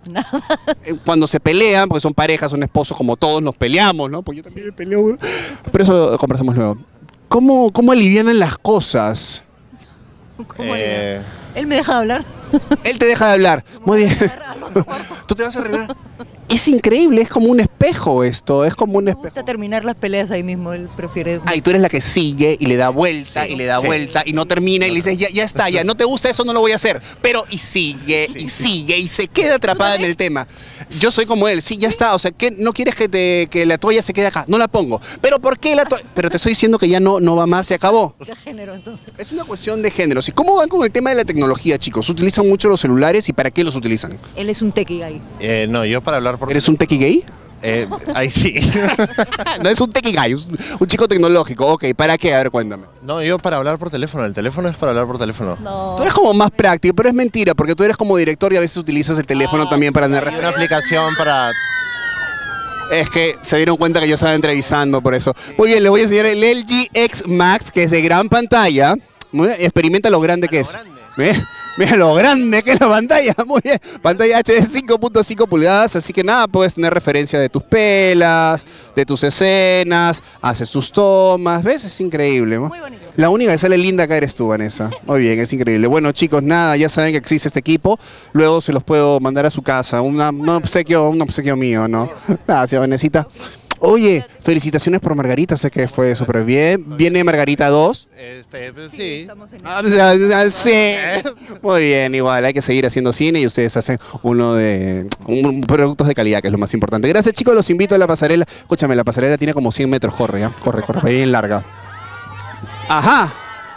Speaker 6: Nada.
Speaker 2: Cuando se pelean, porque son parejas, son esposos, como todos nos peleamos, ¿no? Pues yo también me peleo, bro. Pero eso lo conversamos luego. ¿Cómo, cómo alivianan las cosas?
Speaker 6: ¿Cómo eh... Él me deja de hablar.
Speaker 2: Él te deja de hablar. Muy bien. ¿Tú te vas a arreglar? Es increíble, es como un espejo esto, es como un espejo.
Speaker 6: Me gusta terminar las peleas ahí mismo, él prefiere...
Speaker 2: Ah, y tú eres la que sigue y le da vuelta sí, y le da sí. vuelta y no termina y le dices, ya, ya está, ya no te gusta eso, no lo voy a hacer. Pero y sigue, y sigue, y se queda atrapada en el tema. Yo soy como él, sí, ya está, o sea, ¿qué, no quieres que, te, que la toalla se quede acá? No la pongo. ¿Pero por qué la toalla? Pero te estoy diciendo que ya no, no va más, se acabó.
Speaker 6: ¿Qué género entonces?
Speaker 2: Es una cuestión de géneros. ¿Y cómo van con el tema de la tecnología, chicos? ¿Utilizan mucho los celulares y para qué los utilizan?
Speaker 6: Él es un tequi gay.
Speaker 8: Eh, no, yo para hablar por...
Speaker 2: ¿Eres un tequi gay?
Speaker 8: Eh, ahí sí.
Speaker 2: No es un tequi guy, un, un chico tecnológico. Ok, ¿para qué? A ver, cuéntame.
Speaker 8: No, yo para hablar por teléfono. El teléfono es para hablar por teléfono.
Speaker 2: No. Tú eres como más práctico, pero es mentira, porque tú eres como director y a veces utilizas el teléfono ah, también para tener...
Speaker 8: Hay una aplicación para...
Speaker 2: Es que se dieron cuenta que yo estaba entrevistando por eso. Muy bien, les voy a enseñar el L G X Max, que es de gran pantalla. Muy bien, experimenta lo grande a que lo es. Grande. Mira lo grande que es la pantalla, muy bien. Pantalla H D cinco punto cinco pulgadas, así que nada, puedes tener referencia de tus pelas, de tus escenas, haces tus tomas, ¿ves? Es increíble, ¿no? Muy bonito. La única que sale linda acá eres tú, Vanessa. Muy bien, es increíble. Bueno, chicos, nada, ya saben que existe este equipo. Luego se los puedo mandar a su casa. Una, un, obsequio, un obsequio mío, ¿no? Gracias, Vanesita. Oye, felicitaciones por Margarita, sé que fue súper bien. ¿Viene Margarita dos?
Speaker 8: Sí.
Speaker 2: Ah, sí. Muy bien, igual, hay que seguir haciendo cine y ustedes hacen uno de un, productos de calidad, que es lo más importante. Gracias, chicos, los invito a la pasarela. Escúchame, la pasarela tiene como cien metros, corre, ¿ya? Corre, corre, bien larga. Ajá.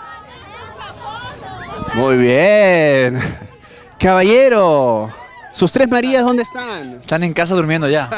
Speaker 2: Muy bien. Caballero. ¿Sus tres Marías dónde están?
Speaker 11: Están en casa durmiendo ya.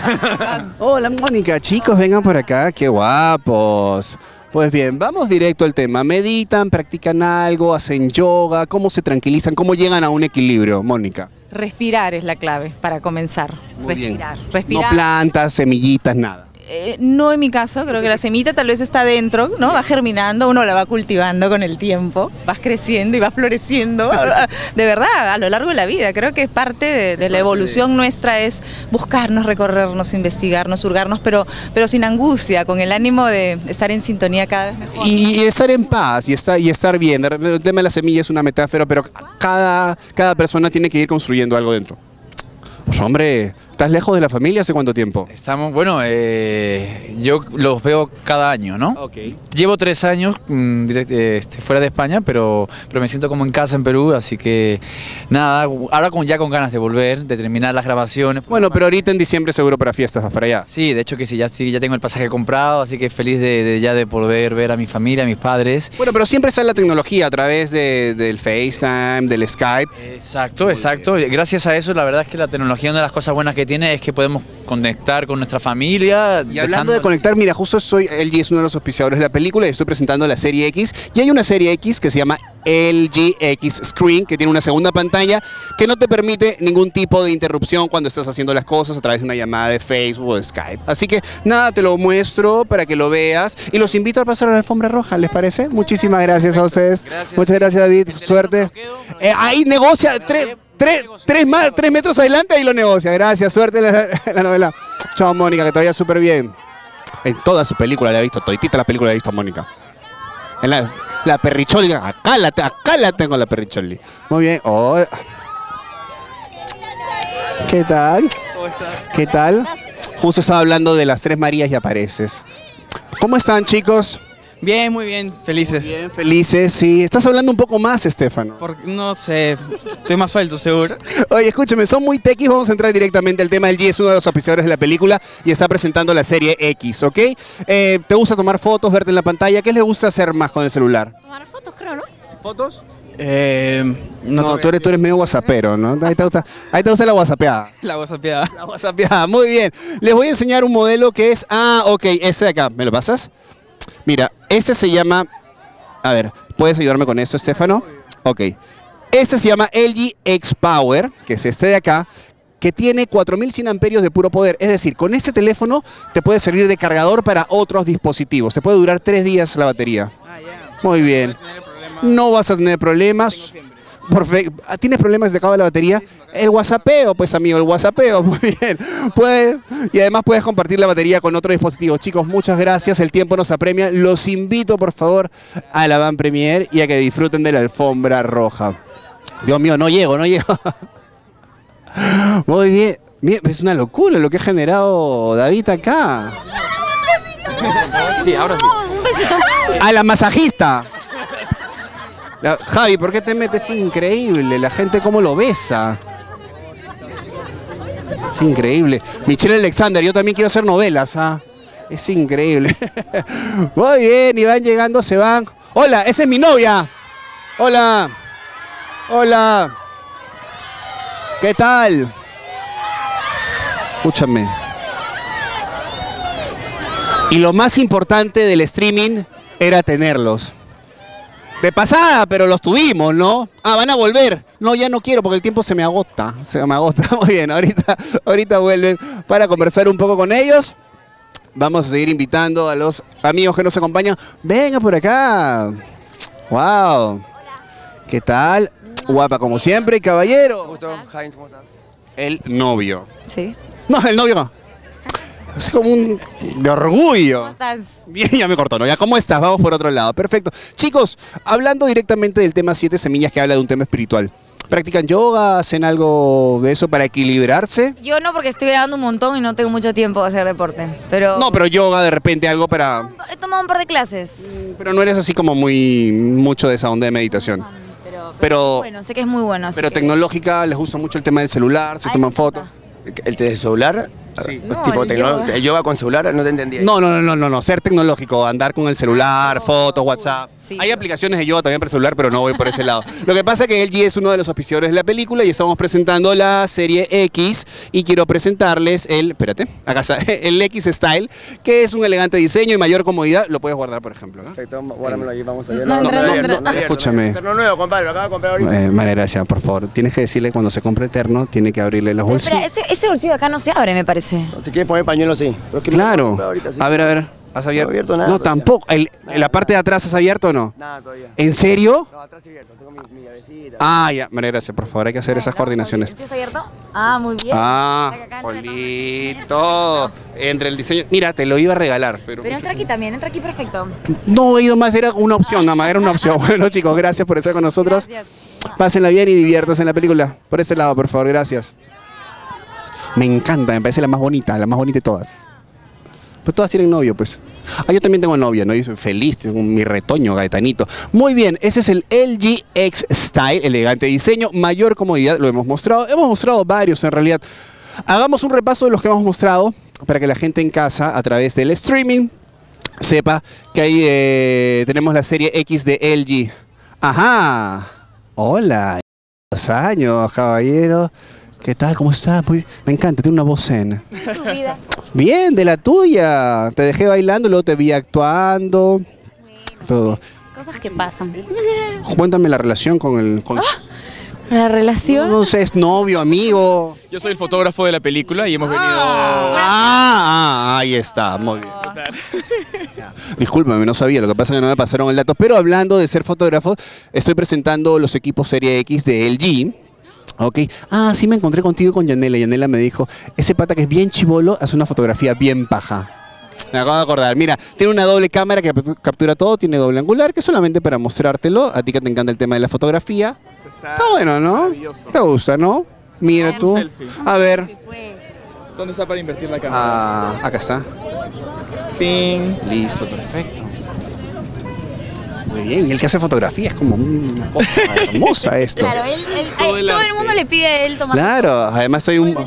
Speaker 2: Hola, Mónica. Chicos, vengan por acá. Qué guapos. Pues bien, vamos directo al tema. ¿Meditan, practican algo, hacen yoga? ¿Cómo se tranquilizan? ¿Cómo llegan a un equilibrio, Mónica?
Speaker 9: Respirar es la clave para comenzar.
Speaker 2: Muy
Speaker 9: Respirar.
Speaker 2: Bien.
Speaker 9: Respirar.
Speaker 2: No plantas, semillitas, nada.
Speaker 9: Eh, no en mi caso, creo que la semilla tal vez está dentro, ¿no? Va germinando, uno la va cultivando con el tiempo, vas creciendo y vas floreciendo, de verdad, a lo largo de la vida. Creo que es parte de, de la evolución nuestra, es buscarnos, recorrernos, investigarnos, hurgarnos, pero, pero sin angustia, con el ánimo de estar en sintonía cada vez mejor.
Speaker 2: Y, y estar en paz, y estar, y estar bien. El tema de la semilla es una metáfora, pero cada, cada persona tiene que ir construyendo algo dentro. Pues hombre, ¿estás lejos de la familia hace cuánto tiempo?
Speaker 11: Estamos, bueno, eh, yo los veo cada año, ¿no?
Speaker 2: Okay.
Speaker 11: Llevo tres años mmm, direct, este, fuera de España, pero, pero me siento como en casa en Perú, así que nada, ahora con, ya con ganas de volver, de terminar las grabaciones.
Speaker 2: Bueno, pero ahorita en diciembre seguro para fiestas vas para allá.
Speaker 11: Sí, de hecho que sí, ya, sí, ya tengo el pasaje comprado, así que feliz de, de ya de poder ver a mi familia, a mis padres.
Speaker 2: Bueno, pero siempre está la tecnología a través de, del FaceTime, del Skype.
Speaker 11: Exacto, exacto. Gracias a eso, la verdad es que la tecnología, una de las cosas buenas que tiene es que podemos conectar con nuestra familia.
Speaker 2: Y hablando de conectar, mira, justo soy, L G es uno de los auspiciadores de la película y estoy presentando la serie X. Y hay una serie X que se llama L G X Screen, que tiene una segunda pantalla que no te permite ningún tipo de interrupción cuando estás haciendo las cosas a través de una llamada de Facebook o de Skype. Así que nada, te lo muestro para que lo veas y los invito a pasar a la alfombra roja, ¿les parece? Muchísimas gracias a ustedes. Gracias. Muchas gracias, David. Suerte. Eh, ahí negocia. Tres, tres, tres, más, tres metros adelante, ahí lo negocia. Gracias, suerte en la, en la novela. Chao, Mónica, que te vaya súper bien. En toda su película la he visto, toditita la película la he visto a Mónica. En la, la perricholi, acá la, acá la tengo la perricholi. Muy bien. Oh. ¿Qué tal?
Speaker 24: ¿Cómo estás?
Speaker 2: ¿Qué tal? Justo estaba hablando de las tres Marías y apareces. ¿Cómo están, chicos?
Speaker 24: Bien, muy bien, felices.
Speaker 2: Muy bien, felices, sí. Estás hablando un poco más, Estefano.
Speaker 24: Por, no sé, estoy más suelto, seguro.
Speaker 2: Oye, escúchame, son muy tequis, vamos a entrar directamente al tema. L G es uno de los auspiciadores de la película y está presentando la serie X, ¿ok? Eh, ¿Te gusta tomar fotos, verte en la pantalla? ¿Qué le gusta hacer más con el celular?
Speaker 12: Tomar fotos, creo, ¿no?
Speaker 2: ¿Fotos?
Speaker 24: Eh,
Speaker 2: no, no tú, eres, tú eres medio whatsappero, ¿no? Ahí te gusta, ahí te gusta la whatsappeada.
Speaker 24: La whatsappeada.
Speaker 2: La whatsappeada, muy bien. Les voy a enseñar un modelo que es... Ah, ok, ese de acá. ¿Me lo pasas? Mira, este se llama... A ver, ¿puedes ayudarme con esto, Estefano? Ok. Este se llama L G X Power, que es este de acá, que tiene cuatro mil cien amperios de puro poder. Es decir, con este teléfono te puede servir de cargador para otros dispositivos. Te puede durar tres días la batería.
Speaker 24: Ah, yeah.
Speaker 2: Muy bien. No vas a tener problemas. Perfecto. ¿Tienes problemas de acaba la batería? El whatsappeo, pues amigo, el whatsappeo. Muy bien. Puedes, y además puedes compartir la batería con otro dispositivo. Chicos, muchas gracias. El tiempo nos apremia. Los invito, por favor, a la Van Premier y a que disfruten de la alfombra roja. Dios mío, no llego, no llego. Muy bien. Mira, es una locura lo que ha generado David acá.
Speaker 23: Sí, ahora sí.
Speaker 2: A la masajista. La- Javi, ¿por qué te metes? Es increíble. La gente cómo lo besa. Es increíble. Michelle Alexander, yo también quiero hacer novelas. ¿Ah? Es increíble. Muy bien, y van llegando, se van. Hola, esa es mi novia. Hola. Hola. ¿Qué tal? Escúchame. Y lo más importante del streaming era tenerlos. De pasada, pero los tuvimos, ¿no? Ah, van a volver. No, ya no quiero porque el tiempo se me agota. Se me agota. Muy bien, ahorita, ahorita vuelven para conversar un poco con ellos. Vamos a seguir invitando a los amigos que nos acompañan. Venga por acá. Wow. ¿Qué tal? Guapa como siempre, caballero.
Speaker 1: Gusto, Heinz, ¿cómo estás?
Speaker 2: El novio.
Speaker 15: Sí.
Speaker 2: No, el novio no. Es como un de orgullo.
Speaker 15: ¿Cómo estás?
Speaker 2: Bien, ya me cortó, ¿no? Ya, ¿cómo estás? Vamos por otro lado. Perfecto. Chicos, hablando directamente del tema Siete Semillas, que habla de un tema espiritual. ¿Practican yoga? ¿Hacen algo de eso para equilibrarse?
Speaker 15: Yo no, porque estoy grabando un montón y no tengo mucho tiempo de hacer deporte. Pero
Speaker 2: No, pero yoga de repente algo para...
Speaker 15: he tomado un par de clases.
Speaker 2: Pero no eres así como muy... mucho de esa onda de meditación.
Speaker 15: Pero,
Speaker 2: Pero...
Speaker 15: bueno, sé que es muy bueno. así
Speaker 2: Pero
Speaker 15: que-
Speaker 2: tecnológica, les gusta mucho el tema del celular, se
Speaker 15: Ay,
Speaker 2: toman
Speaker 15: me
Speaker 2: fotos.
Speaker 1: ¿El de celular?
Speaker 2: Sí.
Speaker 1: tipo
Speaker 15: el
Speaker 1: tecno-
Speaker 15: yoga.
Speaker 1: el yoga con celular, no te entendí.
Speaker 2: No, no, no, no, no, no, ser tecnológico, andar con el celular, fotos, WhatsApp. Hay aplicaciones de yoga también para el celular, pero no voy por ese lado. Lo que pasa es que L G es uno de los auspiciadores de la película y estamos presentando la serie X y quiero presentarles el, espérate, acá está, el X Style, que es un elegante diseño y mayor comodidad. Lo puedes guardar, por ejemplo. ¿no?
Speaker 1: Perfecto, guárdamelo ahí, vamos allá.
Speaker 2: No, no, no, no, no, escúchame.
Speaker 1: Terno nuevo, compadre, lo acabo de comprar ahorita.
Speaker 2: Eh, María Gracia, por favor, tienes que decirle cuando se compre Eterno, tiene que abrirle los
Speaker 15: Pero
Speaker 2: bolsos.
Speaker 15: espera, ese, ese bolsillo de acá no se abre, me parece.
Speaker 1: Si quieres poner pañuelo, sí. Pero es que me lo
Speaker 2: Claro.
Speaker 1: compré ahorita, sí.
Speaker 2: A ver, a ver, ¿has abierto?
Speaker 1: No he abierto nada
Speaker 2: No,
Speaker 1: todavía.
Speaker 2: tampoco. El- ¿La parte de atrás has abierto o no?
Speaker 1: Nada todavía.
Speaker 2: ¿En serio?
Speaker 1: No, atrás sí abierto, tengo mi, mi llavecita.
Speaker 2: Ah, ya, María Gracia, por favor, hay que hacer esas coordinaciones.
Speaker 15: ¿El tuyo está abierto? Ah, muy bien.
Speaker 2: Ah,
Speaker 15: Saca acá, entra acá.
Speaker 2: Polito. Entre el diseño. Mira, te lo iba a regalar, pero.
Speaker 15: Pero entra aquí también, entra aquí perfecto.
Speaker 2: No he ido más, era una opción, nada más, era una opción. Bueno, chicos, gracias por estar con nosotros.
Speaker 15: Gracias.
Speaker 2: Pásenla bien y diviértanse en la película. Por ese lado, por favor, gracias. Me encanta, me parece la más bonita, la más bonita de todas. Pues todas tienen novio, pues. Ah, yo también tengo novia, ¿no? Yo soy feliz, tengo mi retoño, gaetanito. Muy bien, ese es el L G X Style, elegante diseño, mayor comodidad, lo hemos mostrado. Hemos mostrado varios en realidad. Hagamos un repaso de los que hemos mostrado para que la gente en casa, a través del streaming, sepa que ahí eh, tenemos la serie X de L G. Ajá. Hola. Dos años, caballero. ¿Qué tal? ¿Cómo estás? Muy- Me encanta, tiene una voz zen.
Speaker 15: Tu vida.
Speaker 2: Bien, de la tuya. Te dejé bailando, luego te vi actuando. Todo.
Speaker 15: Cosas que pasan.
Speaker 2: Cuéntame la relación con el... Con...
Speaker 15: La relación.
Speaker 2: No sé, es novio, amigo.
Speaker 23: Yo soy el fotógrafo de la película y hemos venido...
Speaker 2: Ah, ah, ahí está, muy bien. Discúlpame, no sabía, lo que pasa es que no me pasaron el dato. Pero hablando de ser fotógrafo, estoy presentando los equipos Serie X de L G. Ok. Ah, sí me encontré contigo con Yanela. Yanela me dijo, ese pata que es bien chibolo hace una fotografía bien paja. Me acabo de acordar. Mira, tiene una doble cámara que captura todo, tiene doble angular, que es solamente para mostrártelo. A ti que te encanta el tema de la fotografía. Está bueno, ¿no? Te gusta, ¿no? Mira tú.
Speaker 23: selfie.
Speaker 2: A ver.
Speaker 23: ¿Dónde está para invertir la cámara?
Speaker 2: Ah, acá está.
Speaker 23: Ping.
Speaker 2: Listo, perfecto. Muy bien, y el que hace fotografía es como una cosa hermosa esto.
Speaker 15: Claro, él, él- ay, todo el mundo le pide a él tomar.
Speaker 2: Claro, además soy un...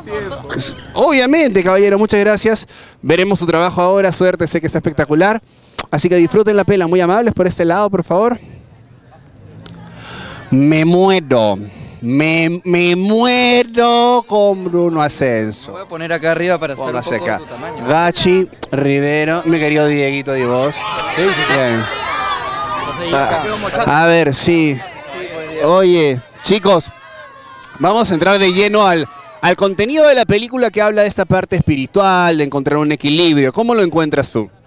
Speaker 2: Obviamente, caballero, muchas gracias. Veremos su trabajo ahora, suerte, sé que está espectacular. Así que disfruten la pela, muy amables por este lado, por favor. Me muero, me, me muero con Bruno Ascenso.
Speaker 4: Voy a poner acá arriba para hacer un
Speaker 2: Póngase
Speaker 4: poco
Speaker 2: acá.
Speaker 4: tu tamaño.
Speaker 2: Gachi, Rivero, mi querido Dieguito de vos. Bien. A, a ver, sí. Oye, chicos, vamos a entrar de lleno al, al contenido de la película que habla de esta parte espiritual, de encontrar un equilibrio. ¿Cómo lo encuentras tú?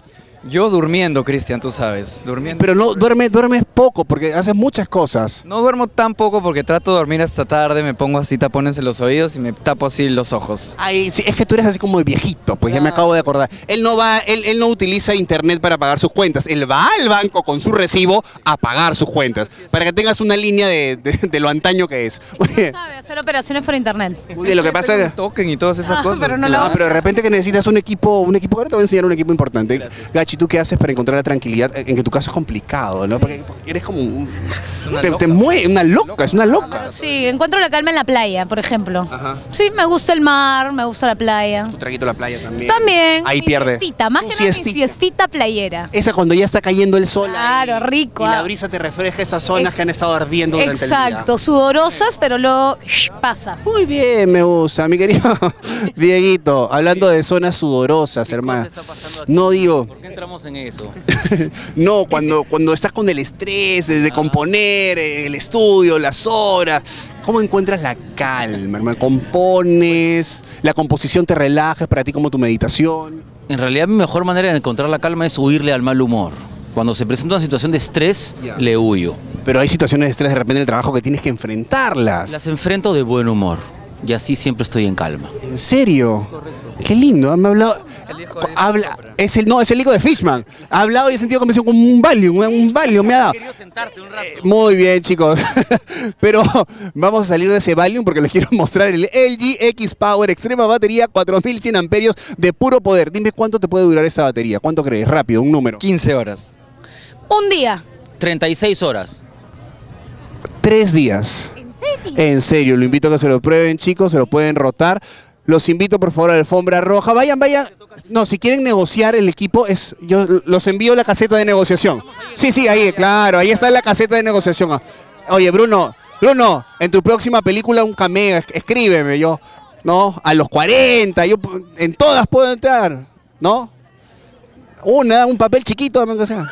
Speaker 24: Yo durmiendo, Cristian, tú sabes. Durmiendo.
Speaker 2: Pero no, duerme, duermes poco porque haces muchas cosas.
Speaker 24: No duermo tan poco porque trato de dormir hasta tarde, me pongo así tapones en los oídos y me tapo así los ojos.
Speaker 2: Ay, sí, es que tú eres así como de viejito, pues ya me acabo de acordar. Él no va, él, él no utiliza internet para pagar sus cuentas. Él va al banco con su recibo a pagar sus cuentas. Para que tengas una línea de, de, de lo antaño que es.
Speaker 21: sabe hacer operaciones por internet.
Speaker 2: Muy bien, lo que pasa es que...
Speaker 24: Token y todas esas
Speaker 21: Ah,
Speaker 24: cosas.
Speaker 21: pero no
Speaker 2: No,
Speaker 21: lo-
Speaker 2: pero de repente que necesitas un equipo, un equipo, ahora te voy a enseñar un equipo importante. Gachi, ¿tú qué haces para encontrar la tranquilidad? En que tu caso es complicado, ¿no? Porque, porque eres como un... Te, te mueve, una loca, es una loca.
Speaker 21: Sí, encuentro la calma en la playa, por ejemplo. Sí, me gusta el mar, me gusta la playa.
Speaker 2: Tu traguito a la playa también.
Speaker 21: También.
Speaker 2: Ahí
Speaker 21: mi
Speaker 2: pierde.
Speaker 21: Siestita, más
Speaker 2: Tu
Speaker 21: que nada mi
Speaker 2: siestita.
Speaker 21: siestita playera.
Speaker 2: Esa cuando ya está cayendo el sol.
Speaker 21: Claro, rico.
Speaker 2: Y la
Speaker 21: ah.
Speaker 2: brisa te refresca esas zonas
Speaker 21: Ex-
Speaker 2: que han estado ardiendo durante el día.
Speaker 21: Exacto, sudorosas, pero luego shh, pasa.
Speaker 2: Muy bien, me gusta, mi querido Dieguito. Hablando de zonas sudorosas, hermano. No digo,
Speaker 4: ¿Por qué entramos en eso?
Speaker 2: no, cuando, cuando estás con el estrés de, de componer, eh, el estudio, las horas, ¿cómo encuentras la calma, hermano? ¿Compones? ¿La composición te relaja? ¿Es para ti como tu meditación?
Speaker 4: En realidad mi mejor manera de encontrar la calma es huirle al mal humor. Cuando se presenta una situación de estrés,
Speaker 2: Ya.
Speaker 4: le huyo.
Speaker 2: Pero hay situaciones de estrés de repente en el trabajo que tienes que enfrentarlas.
Speaker 4: Las enfrento de buen humor. Y así siempre estoy en calma.
Speaker 2: ¿En serio? Qué lindo, me ha hablado... Habla, es el, no, es el hijo de Fishman. Ha hablado y he sentido conversación como un Valium, un, un Valium me ha dado. Eh, Muy bien, chicos. Pero vamos a salir de ese Valium porque les quiero mostrar el L G X Power extrema batería cuatro mil cien amperios de puro poder. Dime cuánto te puede durar esa batería. ¿Cuánto crees? Rápido, un número.
Speaker 24: quince horas.
Speaker 21: Un día.
Speaker 4: treinta y seis horas.
Speaker 2: Tres días.
Speaker 21: ¿En serio?
Speaker 2: En serio, lo invito a que se lo prueben, chicos, se lo pueden rotar. Los invito, por favor, a la alfombra roja. Vayan, vayan. No, si quieren negociar el equipo, es yo los envío la caseta de negociación. Sí, sí, ahí, claro, ahí está la caseta de negociación. Oye, Bruno, Bruno, en tu próxima película un cameo, es- escríbeme, yo, ¿no? A los cuarenta, yo en todas puedo entrar, ¿no? Una, un papel chiquito, aunque sea.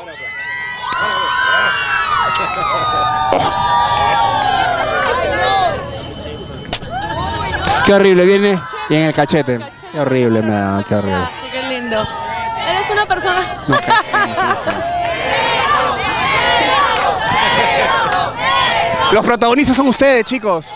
Speaker 2: Qué horrible, viene y en el cachete. Qué horrible me da, qué horrible.
Speaker 10: Qué lindo. Eres una persona...
Speaker 2: Los protagonistas son ustedes, chicos.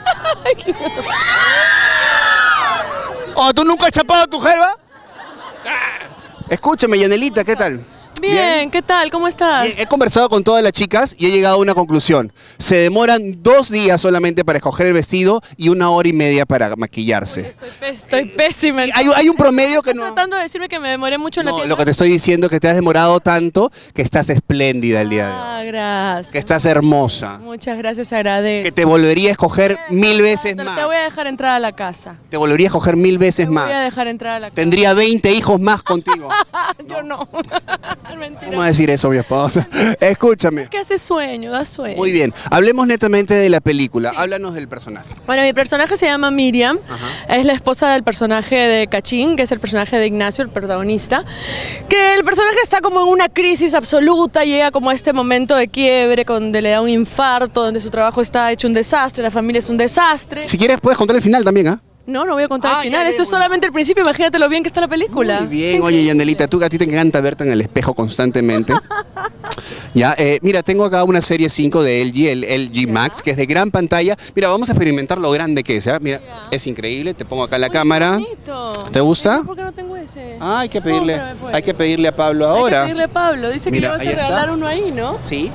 Speaker 2: ¿O tú nunca has chapado a tu jeva? Escúchame, Yanelita, ¿qué tal?
Speaker 10: Bien, ¿qué tal? ¿Cómo estás?
Speaker 2: Bien, he conversado con todas las chicas y he llegado a una conclusión. Se demoran dos días solamente para escoger el vestido y una hora y media para maquillarse.
Speaker 10: Estoy, estoy pésima.
Speaker 2: Sí, hay, hay un promedio que
Speaker 10: ¿Estás
Speaker 2: no...
Speaker 10: tratando de decirme que me demoré mucho en la
Speaker 2: No,
Speaker 10: tienda?
Speaker 2: lo que te estoy diciendo es que te has demorado tanto que estás espléndida el día de hoy.
Speaker 10: Ah, gracias.
Speaker 2: Que estás hermosa.
Speaker 10: Muchas gracias, agradezco.
Speaker 2: Que te volvería a escoger mil veces
Speaker 10: Te-
Speaker 2: más.
Speaker 10: Te voy a dejar entrar a la casa.
Speaker 2: Te volvería a escoger mil veces
Speaker 10: Te voy a
Speaker 2: más.
Speaker 10: dejar entrar a la casa.
Speaker 2: Tendría veinte hijos más contigo.
Speaker 10: Yo no. Mentira.
Speaker 2: ¿Cómo decir eso, mi esposa? Escúchame.
Speaker 10: ¿Qué hace sueño? Da sueño.
Speaker 2: Muy bien. Hablemos netamente de la película. Háblanos del personaje.
Speaker 10: Bueno, mi personaje se llama Miriam, es la esposa del personaje de Cachín, que es el personaje de Ignacio, el protagonista, que el personaje está como en una crisis absoluta, llega como a este momento de quiebre, donde le da un infarto, donde su trabajo está hecho un desastre, la familia es un desastre.
Speaker 2: Si quieres, puedes contar el final también, ¿ah?
Speaker 10: No, no voy a contar
Speaker 2: Ah,
Speaker 10: el final,
Speaker 2: ya, ya,
Speaker 10: esto es solamente el principio, imagínate lo bien que está la película.
Speaker 2: Muy bien, oye, Yandelita, tú a ti te encanta verte en el espejo constantemente. Ya, eh, mira, tengo acá una serie cinco de L G, el L G Max, que es de gran pantalla. Mira, vamos a experimentar lo grande que es, ¿ah? Mira, es increíble, te pongo acá la cámara. ¿Te gusta?
Speaker 10: ¿Por qué no tengo ese?
Speaker 2: Ah, hay que pedirle,
Speaker 10: Cómprame, pues.
Speaker 2: hay que pedirle a Pablo
Speaker 10: Hay
Speaker 2: ahora.
Speaker 10: que pedirle a Pablo, dice que
Speaker 2: Mira,
Speaker 10: le vas a
Speaker 2: ahí está.
Speaker 10: regalar uno ahí, ¿no?
Speaker 2: Sí.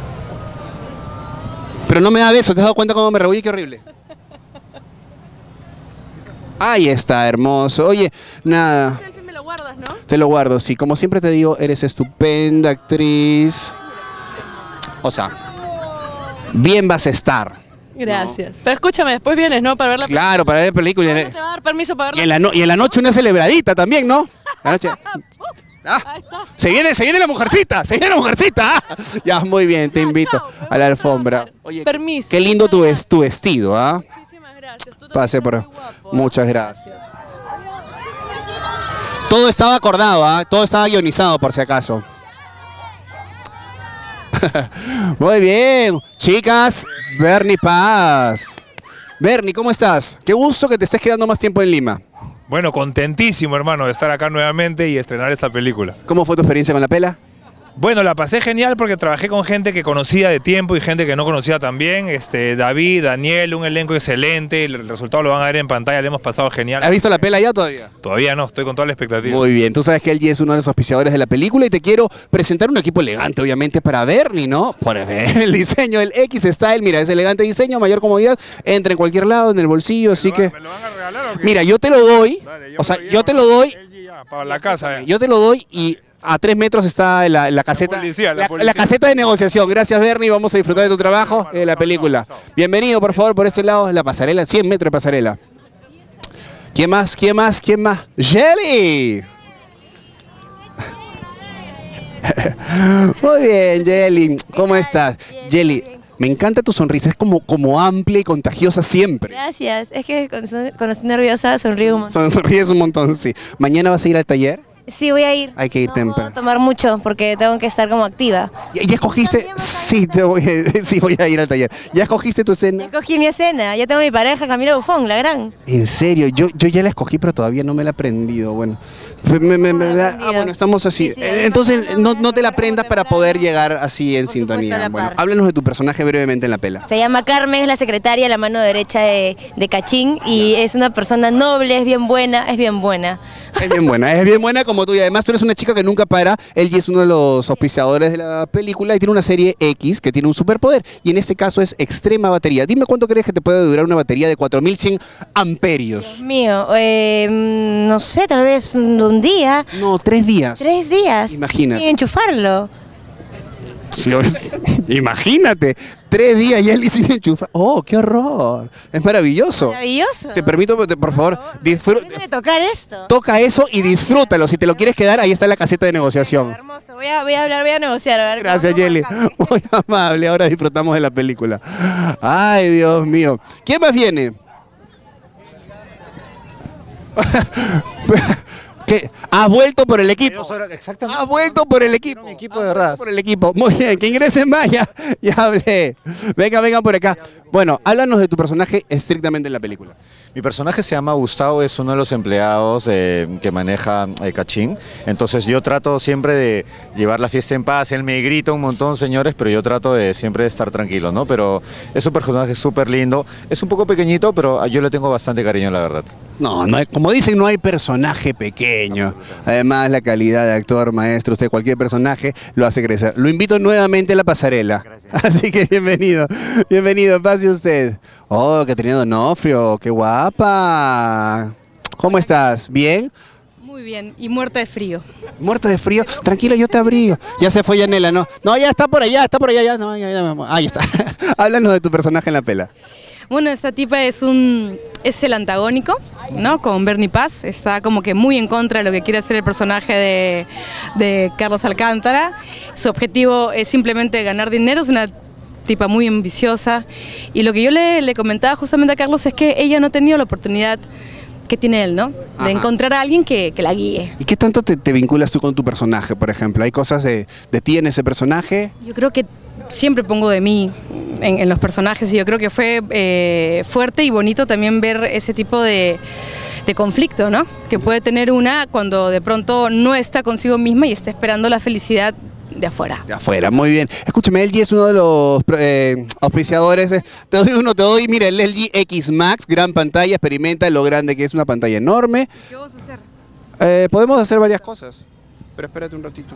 Speaker 2: Pero no me da beso, ¿te has dado cuenta cómo me rehuí? Qué horrible. Ahí está, hermoso. Oye, nada.
Speaker 10: Me lo guardas, ¿no?
Speaker 2: Te lo guardo, sí. Como siempre te digo, eres estupenda actriz. O sea, bien vas a estar.
Speaker 10: Gracias. Pero escúchame, después vienes, ¿no? Para ver la
Speaker 2: Claro, para ver películas.
Speaker 10: película. ¿Te va a dar permiso para
Speaker 2: Y
Speaker 10: verla?
Speaker 2: en la, no- y en la noche una celebradita también, ¿no? La noche. Ah, se viene, se viene la mujercita, se viene la mujercita. ah. Ya, muy bien, te invito a la alfombra. Oye,
Speaker 10: Permiso.
Speaker 2: qué lindo tu, ves- tu vestido, ¿ah?
Speaker 10: Muchísimas gracias. Tú
Speaker 2: Pase por. Muchas gracias. Todo estaba acordado, ¿ah? Todo estaba guionizado, por si acaso. Muy bien, chicas. Bernie Paz. Bernie, ¿cómo estás? Qué gusto que te estés quedando más tiempo en Lima.
Speaker 3: Bueno, contentísimo, hermano, de estar acá nuevamente y estrenar esta película.
Speaker 2: ¿Cómo fue tu experiencia con la pela?
Speaker 3: Bueno, la pasé genial porque trabajé con gente que conocía de tiempo y gente que no conocía también. Este, David, Daniel, un elenco excelente. El resultado lo van a ver en pantalla, le hemos pasado genial.
Speaker 2: ¿Has visto la pela ya todavía?
Speaker 3: Todavía no, estoy con toda la expectativa.
Speaker 2: Muy bien, tú sabes que L G es uno de los auspiciadores de la película y te quiero presentar un equipo elegante, obviamente, para Bernie, ¿no? Por el diseño, el X-Style, mira, es elegante diseño, mayor comodidad, entra en cualquier lado, en el bolsillo, así que...
Speaker 3: ¿Me lo van a regalar o qué?
Speaker 2: Mira, yo te lo doy,
Speaker 3: Dale,
Speaker 2: o sea, yo te lo doy...
Speaker 3: Ya, para la casa. eh.
Speaker 2: Yo te lo doy y... A tres metros está la, la caseta,
Speaker 3: La policía, la
Speaker 2: la,
Speaker 3: policía.
Speaker 2: la caseta de negociación. Gracias, Bernie. Vamos a disfrutar de tu trabajo, de la película. Bienvenido, por favor, por ese lado, la pasarela, cien metros de pasarela. ¿Quién más? ¿Quién más? ¿Quién más? ¡Jelly! Muy bien, Jelly. ¿Cómo estás? Jelly, me encanta tu sonrisa. Es como, como amplia y contagiosa siempre.
Speaker 7: Gracias, es que cuando, cuando estoy nerviosa sonrío un montón.
Speaker 2: Son- Sonríes un montón, sí. ¿Mañana vas a ir al taller?
Speaker 7: Sí, voy a ir.
Speaker 2: Hay que ir
Speaker 7: No
Speaker 2: temprano.
Speaker 7: puedo tomar mucho porque tengo que estar como activa.
Speaker 2: ¿Ya, ya escogiste? Sí, te voy a, sí, voy a ir al taller. ¿Ya escogiste tu escena?
Speaker 7: Cogí mi escena, ya tengo mi pareja, Camila Bufón, la gran.
Speaker 2: En serio, yo, yo ya la escogí, pero todavía no me la he aprendido. Bueno, me- me- me da- ah, bueno, estamos así. Eh, Entonces, no, no te la aprendas para poder llegar así en sintonía.
Speaker 7: a la
Speaker 2: Bueno,
Speaker 7: par.
Speaker 2: háblanos de tu personaje brevemente en la pela.
Speaker 7: Se llama Carmen, es la secretaria, la mano derecha de, de Cachín y es una persona noble, es bien buena, es bien buena.
Speaker 2: Es bien buena, es bien buena como tú y además tú eres una chica que nunca para. Él es uno de los auspiciadores de la película y tiene una serie X que tiene un superpoder y en este caso es extrema batería. Dime cuánto crees que te puede durar una batería de cuatro mil cien amperios.
Speaker 7: Dios mío, eh, mm, no sé, tal vez un, un día.
Speaker 2: No, tres días.
Speaker 7: Tres días.
Speaker 2: Imagínate.
Speaker 7: Sin enchufarlo.
Speaker 2: Sí, es- imagínate, tres días y él sin enchufar. Oh, qué horror. Es maravilloso.
Speaker 7: Maravilloso.
Speaker 2: Te permito, por favor, disfruta.
Speaker 7: Permíteme tocar esto.
Speaker 2: Toca eso y disfrútalo. Si te lo quieres quedar, ahí está la caseta de negociación.
Speaker 7: Hermoso, voy a, voy a hablar, voy a negociar. A ver,
Speaker 2: Gracias, Jelly. Muy amable. Ahora disfrutamos de la película. Ay, Dios mío. ¿Quién más viene? ¿Qué? ¿Has vuelto por el equipo?
Speaker 5: Exactamente.
Speaker 2: ¿Has vuelto por el equipo?
Speaker 5: equipo de verdad.
Speaker 2: Por el equipo. Muy bien, que ingresen más. Ya, ya hablé. Venga, vengan por acá. Bueno, háblanos de tu personaje estrictamente en la película.
Speaker 5: Mi personaje se llama Gustavo, es uno de los empleados eh, que maneja eh, Cachín. Entonces yo trato siempre de llevar la fiesta en paz. Él me grita un montón, señores, pero yo trato de siempre de estar tranquilo, ¿no? Pero es un personaje súper lindo. Es un poco pequeñito, pero yo le tengo bastante cariño, la verdad.
Speaker 2: No, no hay- como dicen, no hay personaje pequeño. Además, la calidad de actor, maestro, usted cualquier personaje lo hace crecer. Lo invito nuevamente a la pasarela. Así que bienvenido, bienvenido, pase usted. Oh, Caterina Donofrio, qué guapa. ¿Cómo estás? ¿Bien?
Speaker 13: Muy bien, y muerta de frío.
Speaker 2: ¿Muerta de frío? Tranquila, yo te abrigo. Ya se fue Yanela, ¿no? No, ya está por allá, está por allá, ya. No, ya, ya, vamos. Ahí está. Háblanos de tu personaje en la pela.
Speaker 13: Bueno, esta tipa es un es el antagónico, ¿no? Con Bernie Paz, está como que muy en contra de lo que quiere hacer el personaje de, de Carlos Alcántara. Su objetivo es simplemente ganar dinero, es una tipa muy ambiciosa. Y lo que yo le, le comentaba justamente a Carlos es que ella no ha tenido la oportunidad que tiene él, ¿no? De
Speaker 2: Ajá.
Speaker 13: encontrar a alguien que, que la guíe.
Speaker 2: ¿Y qué tanto te, te vinculas tú con tu personaje, por ejemplo? ¿Hay cosas de, de ti en ese personaje?
Speaker 13: Yo creo que siempre pongo de mí en, en los personajes y yo creo que fue eh, fuerte y bonito también ver ese tipo de, de conflicto, ¿no? Que puede tener una cuando de pronto no está consigo misma y está esperando la felicidad de afuera.
Speaker 2: De afuera, muy bien. Escúchame, L G es uno de los eh, auspiciadores. de- te doy uno, te doy, mira, el L G X Max, gran pantalla, experimenta lo grande que es una pantalla enorme.
Speaker 13: ¿Qué vamos a hacer?
Speaker 2: Eh, podemos hacer varias cosas, pero espérate un ratito.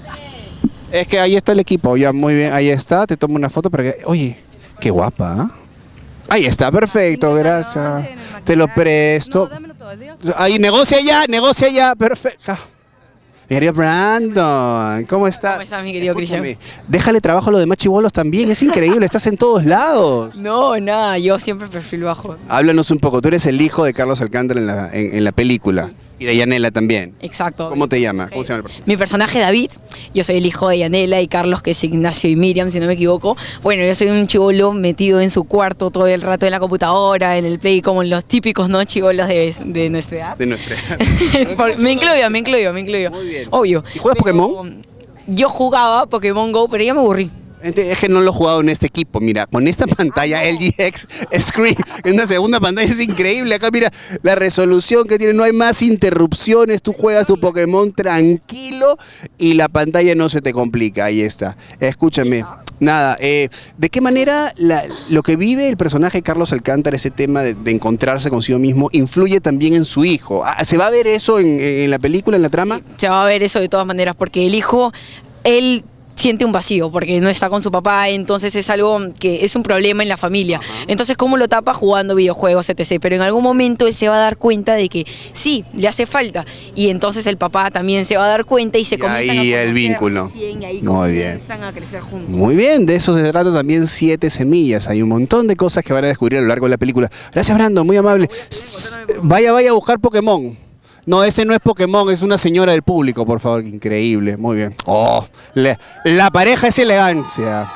Speaker 2: Es que ahí está el equipo, ya muy bien, ahí está, te tomo una foto para que... Oye, qué guapa, ¿ah? Ahí está, perfecto, gracias. Te lo presto. Ahí, negocia ya, negocia ya, perfecto. Mi querido Brandon, ¿cómo estás?
Speaker 13: ¿Cómo estás, mi querido Cristian?
Speaker 2: Escúchame, déjale trabajo a los demás chibolos también, es increíble, estás en todos lados.
Speaker 13: No, nada, yo siempre perfil bajo.
Speaker 2: Háblanos un poco, tú eres el hijo de Carlos Alcántara en la, en, en la película y de Yanela también.
Speaker 13: Exacto.
Speaker 2: ¿Cómo te llamas? ¿Cómo se llama el personaje?
Speaker 13: Mi personaje David, yo soy el hijo de Yanela y Carlos, que es Ignacio y Miriam, si no me equivoco. Bueno, yo soy un chibolo metido en su cuarto todo el rato en la computadora, en el play, como los típicos no chibolos de, de nuestra edad.
Speaker 2: De nuestra.
Speaker 13: Es por- me incluyo, me incluyo, me incluyo. Muy bien. Obvio.
Speaker 2: ¿Y juegas Pokémon?
Speaker 13: Yo jugaba Pokémon Go, pero ya me aburrí.
Speaker 2: Es que no lo he jugado en este equipo, mira, con esta pantalla L G X Screen, en una segunda pantalla es increíble, acá mira la resolución que tiene, no hay más interrupciones, tú juegas tu Pokémon tranquilo y la pantalla no se te complica, ahí está. Escúchame, nada, eh, ¿de qué manera la, lo que vive el personaje Carlos Alcántara, ese tema de, de encontrarse consigo mismo, influye también en su hijo? ¿Se va a ver eso en, en la película, en la trama?
Speaker 13: Sí, se va a ver eso de todas maneras, porque el hijo, él siente un vacío porque no está con su papá, entonces es algo que es un problema en la familia. Ajá. Entonces, ¿cómo lo tapa? Jugando videojuegos, etcétera. Pero en algún momento él se va a dar cuenta de que sí, le hace falta. Y entonces el papá también se va a dar cuenta y se
Speaker 2: y
Speaker 13: comienzan
Speaker 2: ahí
Speaker 13: a
Speaker 2: el vínculo.
Speaker 13: Recién, y ahí
Speaker 2: Muy bien.
Speaker 13: comienzan a crecer juntos.
Speaker 2: Muy bien, de eso se trata también Siete Semillas. Hay un montón de cosas que van a descubrir a lo largo de la película. Gracias, Brandon, muy amable. Vaya, vaya a buscar Pokémon. No, ese no es Pokémon, es una señora del público, por favor. Increíble, muy bien. Oh, le, la pareja es elegancia.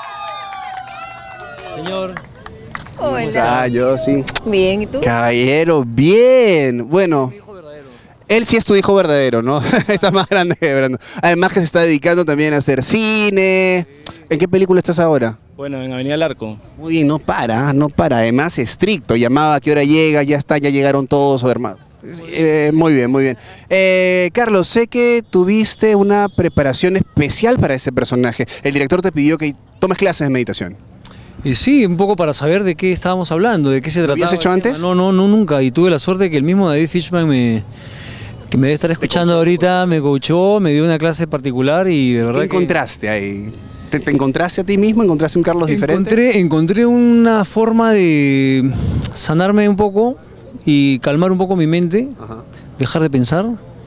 Speaker 14: Señor.
Speaker 2: Hola. Ah, yo sí.
Speaker 13: Bien, ¿y tú?
Speaker 2: Caballero, bien. Bueno, él sí es tu hijo verdadero, ¿no? Está más grande que Brandon. Además que se está dedicando también a hacer cine. ¿En qué película estás ahora?
Speaker 14: Bueno, en Avenida Larco.
Speaker 2: Muy bien, no para, no para. Además, estricto. Llamaba a qué hora llega, ya está, ya llegaron todos, hermano. Eh, muy bien, muy bien. Eh, Carlos, sé que tuviste una preparación especial para este personaje. El director te pidió que tomes clases de meditación.
Speaker 14: Y sí, un poco para saber de qué estábamos hablando, de qué se trataba.
Speaker 2: ¿Lo habías hecho antes?
Speaker 14: No, no, no, nunca. Y tuve la suerte que el mismo David Fishman me, que me debe estar escuchando ahorita, me coachó, me dio una clase particular y de verdad
Speaker 2: ¿Qué encontraste
Speaker 14: que...
Speaker 2: ahí? ¿Te, ¿Te encontraste a ti mismo? ¿Encontraste un Carlos diferente?
Speaker 14: Encontré, encontré una forma de sanarme un poco y calmar un poco mi mente, ajá, dejar de pensar,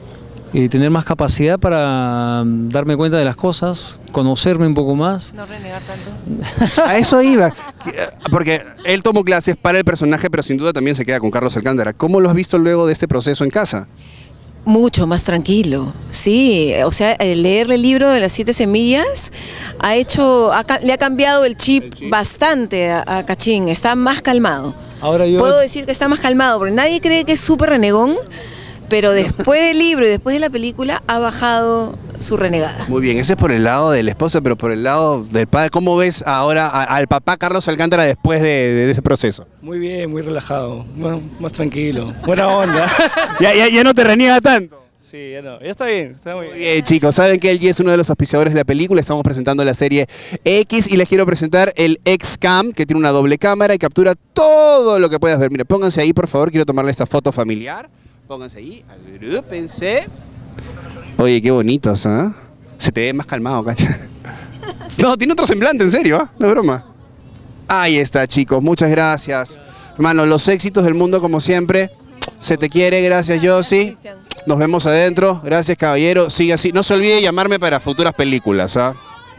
Speaker 14: y tener más capacidad para darme cuenta de las cosas, conocerme un poco más.
Speaker 13: No renegar tanto.
Speaker 2: A eso iba, porque él tomó clases para el personaje, pero sin duda también se queda con Carlos Alcántara. ¿Cómo lo has visto luego de este proceso en casa?
Speaker 13: Mucho más tranquilo, sí, o sea, el leerle el libro de las siete semillas ha hecho, ha, le ha cambiado el chip, el chip. bastante a, a Cachín, está más calmado.
Speaker 14: Ahora yo...
Speaker 13: Puedo decir que está más calmado, porque nadie cree que es súper renegón, pero después del libro y después de la película ha bajado su renegada.
Speaker 2: Muy bien, ese es por el lado del esposo, pero por el lado del padre, ¿cómo ves ahora a, al papá Carlos Alcántara después de, de, de ese proceso?
Speaker 14: Muy bien, muy relajado, más, más tranquilo, buena onda.
Speaker 2: ya, ya, ya no te reniega tanto.
Speaker 14: Sí, ya no, ya está bien, está muy bien.
Speaker 2: Muy bien, chicos, saben que L G es uno de los auspiciadores de la película, estamos presentando la serie X y les quiero presentar el X-Cam, que tiene una doble cámara y captura todo lo que puedas ver. Miren, pónganse ahí, por favor, quiero tomarle esta foto familiar. Pónganse ahí, agrúpense. Oye, qué bonitos, ¿ah? ¿eh? Se te ve más calmado, cacha. No, tiene otro semblante, en serio, ¿eh? No es broma. Ahí está, chicos, muchas gracias. Hermano, los éxitos del mundo como siempre. Se te quiere, gracias, Josie. Nos vemos adentro. Gracias, caballero. Sigue así. No se olvide llamarme para futuras películas, ¿ah?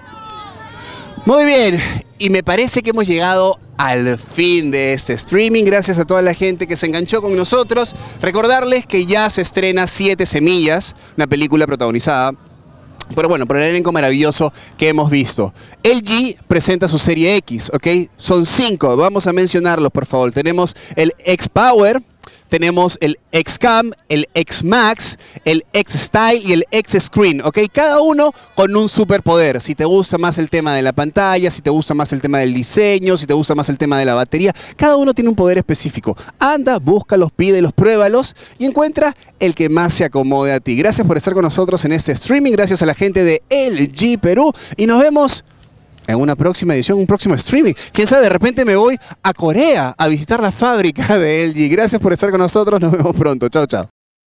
Speaker 2: Muy bien. Y me parece que hemos llegado al fin de este streaming. Gracias a toda la gente que se enganchó con nosotros. Recordarles que ya se estrena Siete Semillas, una película protagonizada pero bueno, por el elenco maravilloso que hemos visto. L G presenta su serie X, ¿ok? Son cinco, vamos a mencionarlos, por favor. Tenemos el X-Power, tenemos el X-Cam, el X-Max, el X-Style y el X-Screen, ¿ok? Cada uno con un superpoder. Si te gusta más el tema de la pantalla, si te gusta más el tema del diseño, si te gusta más el tema de la batería, cada uno tiene un poder específico. Anda, búscalos, pídelos, pruébalos y encuentra el que más se acomode a ti. Gracias por estar con nosotros en este streaming, gracias a la gente de L G Perú y nos vemos en una próxima edición, un próximo streaming. Quién sabe, de repente me voy a Corea a visitar la fábrica de L G. Gracias por estar con nosotros, nos vemos pronto. Chao, chao.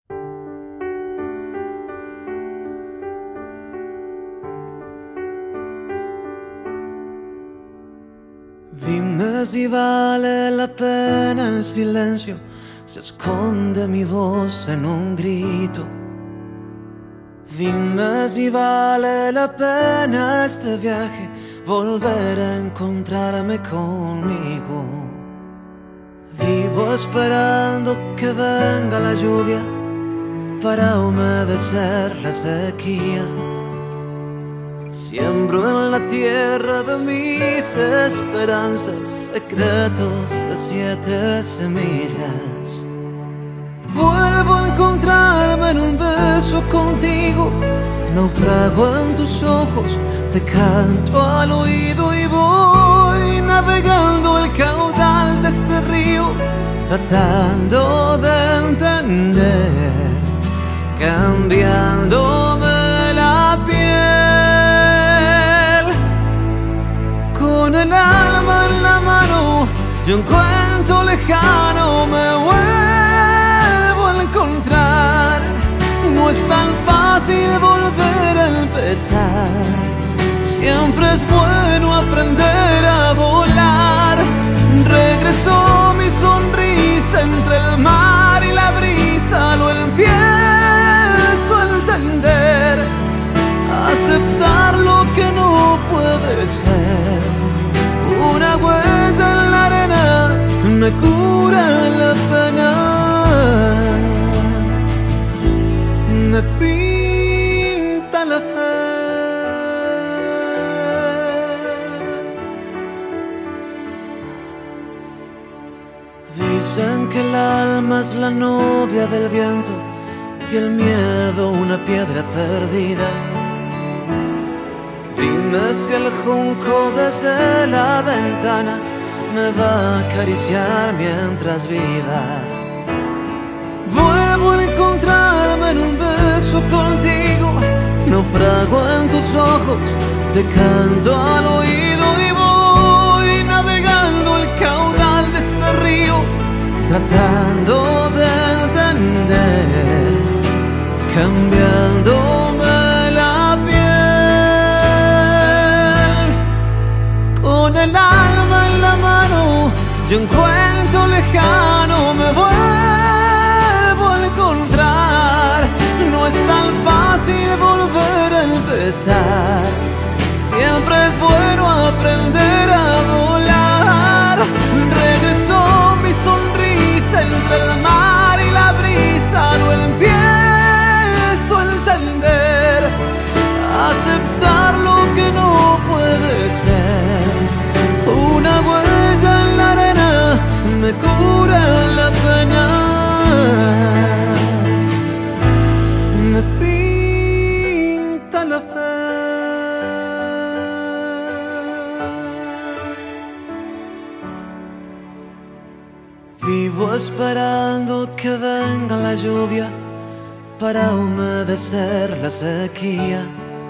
Speaker 16: Dime si vale la pena el silencio, se esconde mi voz en un grito. Dime si vale la pena este viaje, volver a encontrarme conmigo. Vivo esperando que venga la lluvia para humedecer la sequía. Siembro en la tierra de mis esperanzas secretos de siete semillas. Vuelvo a encontrarme en un beso contigo, Naufrago en tus ojos, te canto al oído y voy navegando el caudal de este río, tratando de entender, cambiándome la piel. Con el alma en la mano y un cuento lejano me vuelvo a encontrar. No es tan fácil volver a empezar, siempre es bueno aprender a volar. Regresó mi sonrisa entre el mar y la brisa, lo empiezo a entender, a aceptar lo que no puede ser. Una huella en la arena me cura la pena, me pinta la fe. Dicen que el alma es la novia del viento y el miedo una piedra perdida. Dime si el junco desde la ventana me va a acariciar mientras viva. Vuelvo a encontrarme en un beso contigo, naufrago en tus ojos, te canto al oído y voy navegando el caudal de este río, tratando de entender, cambiándome la piel. Con el alma en la mano y un cuento lejano me vuelvo a encontrar. No es tan fácil volver a empezar, siempre es bueno aprender a volar. Regresó mi sonrisa entre el mar y la brisa, lo empiezo a entender, a aceptar lo que no puede ser. Una huella en la arena me cura la pena, me pinta la fe. Vivo esperando que venga la lluvia para humedecer la sequía.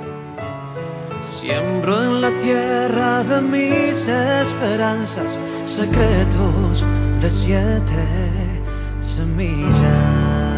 Speaker 16: Siembro en la tierra de mis esperanzas secretos de siete semillas.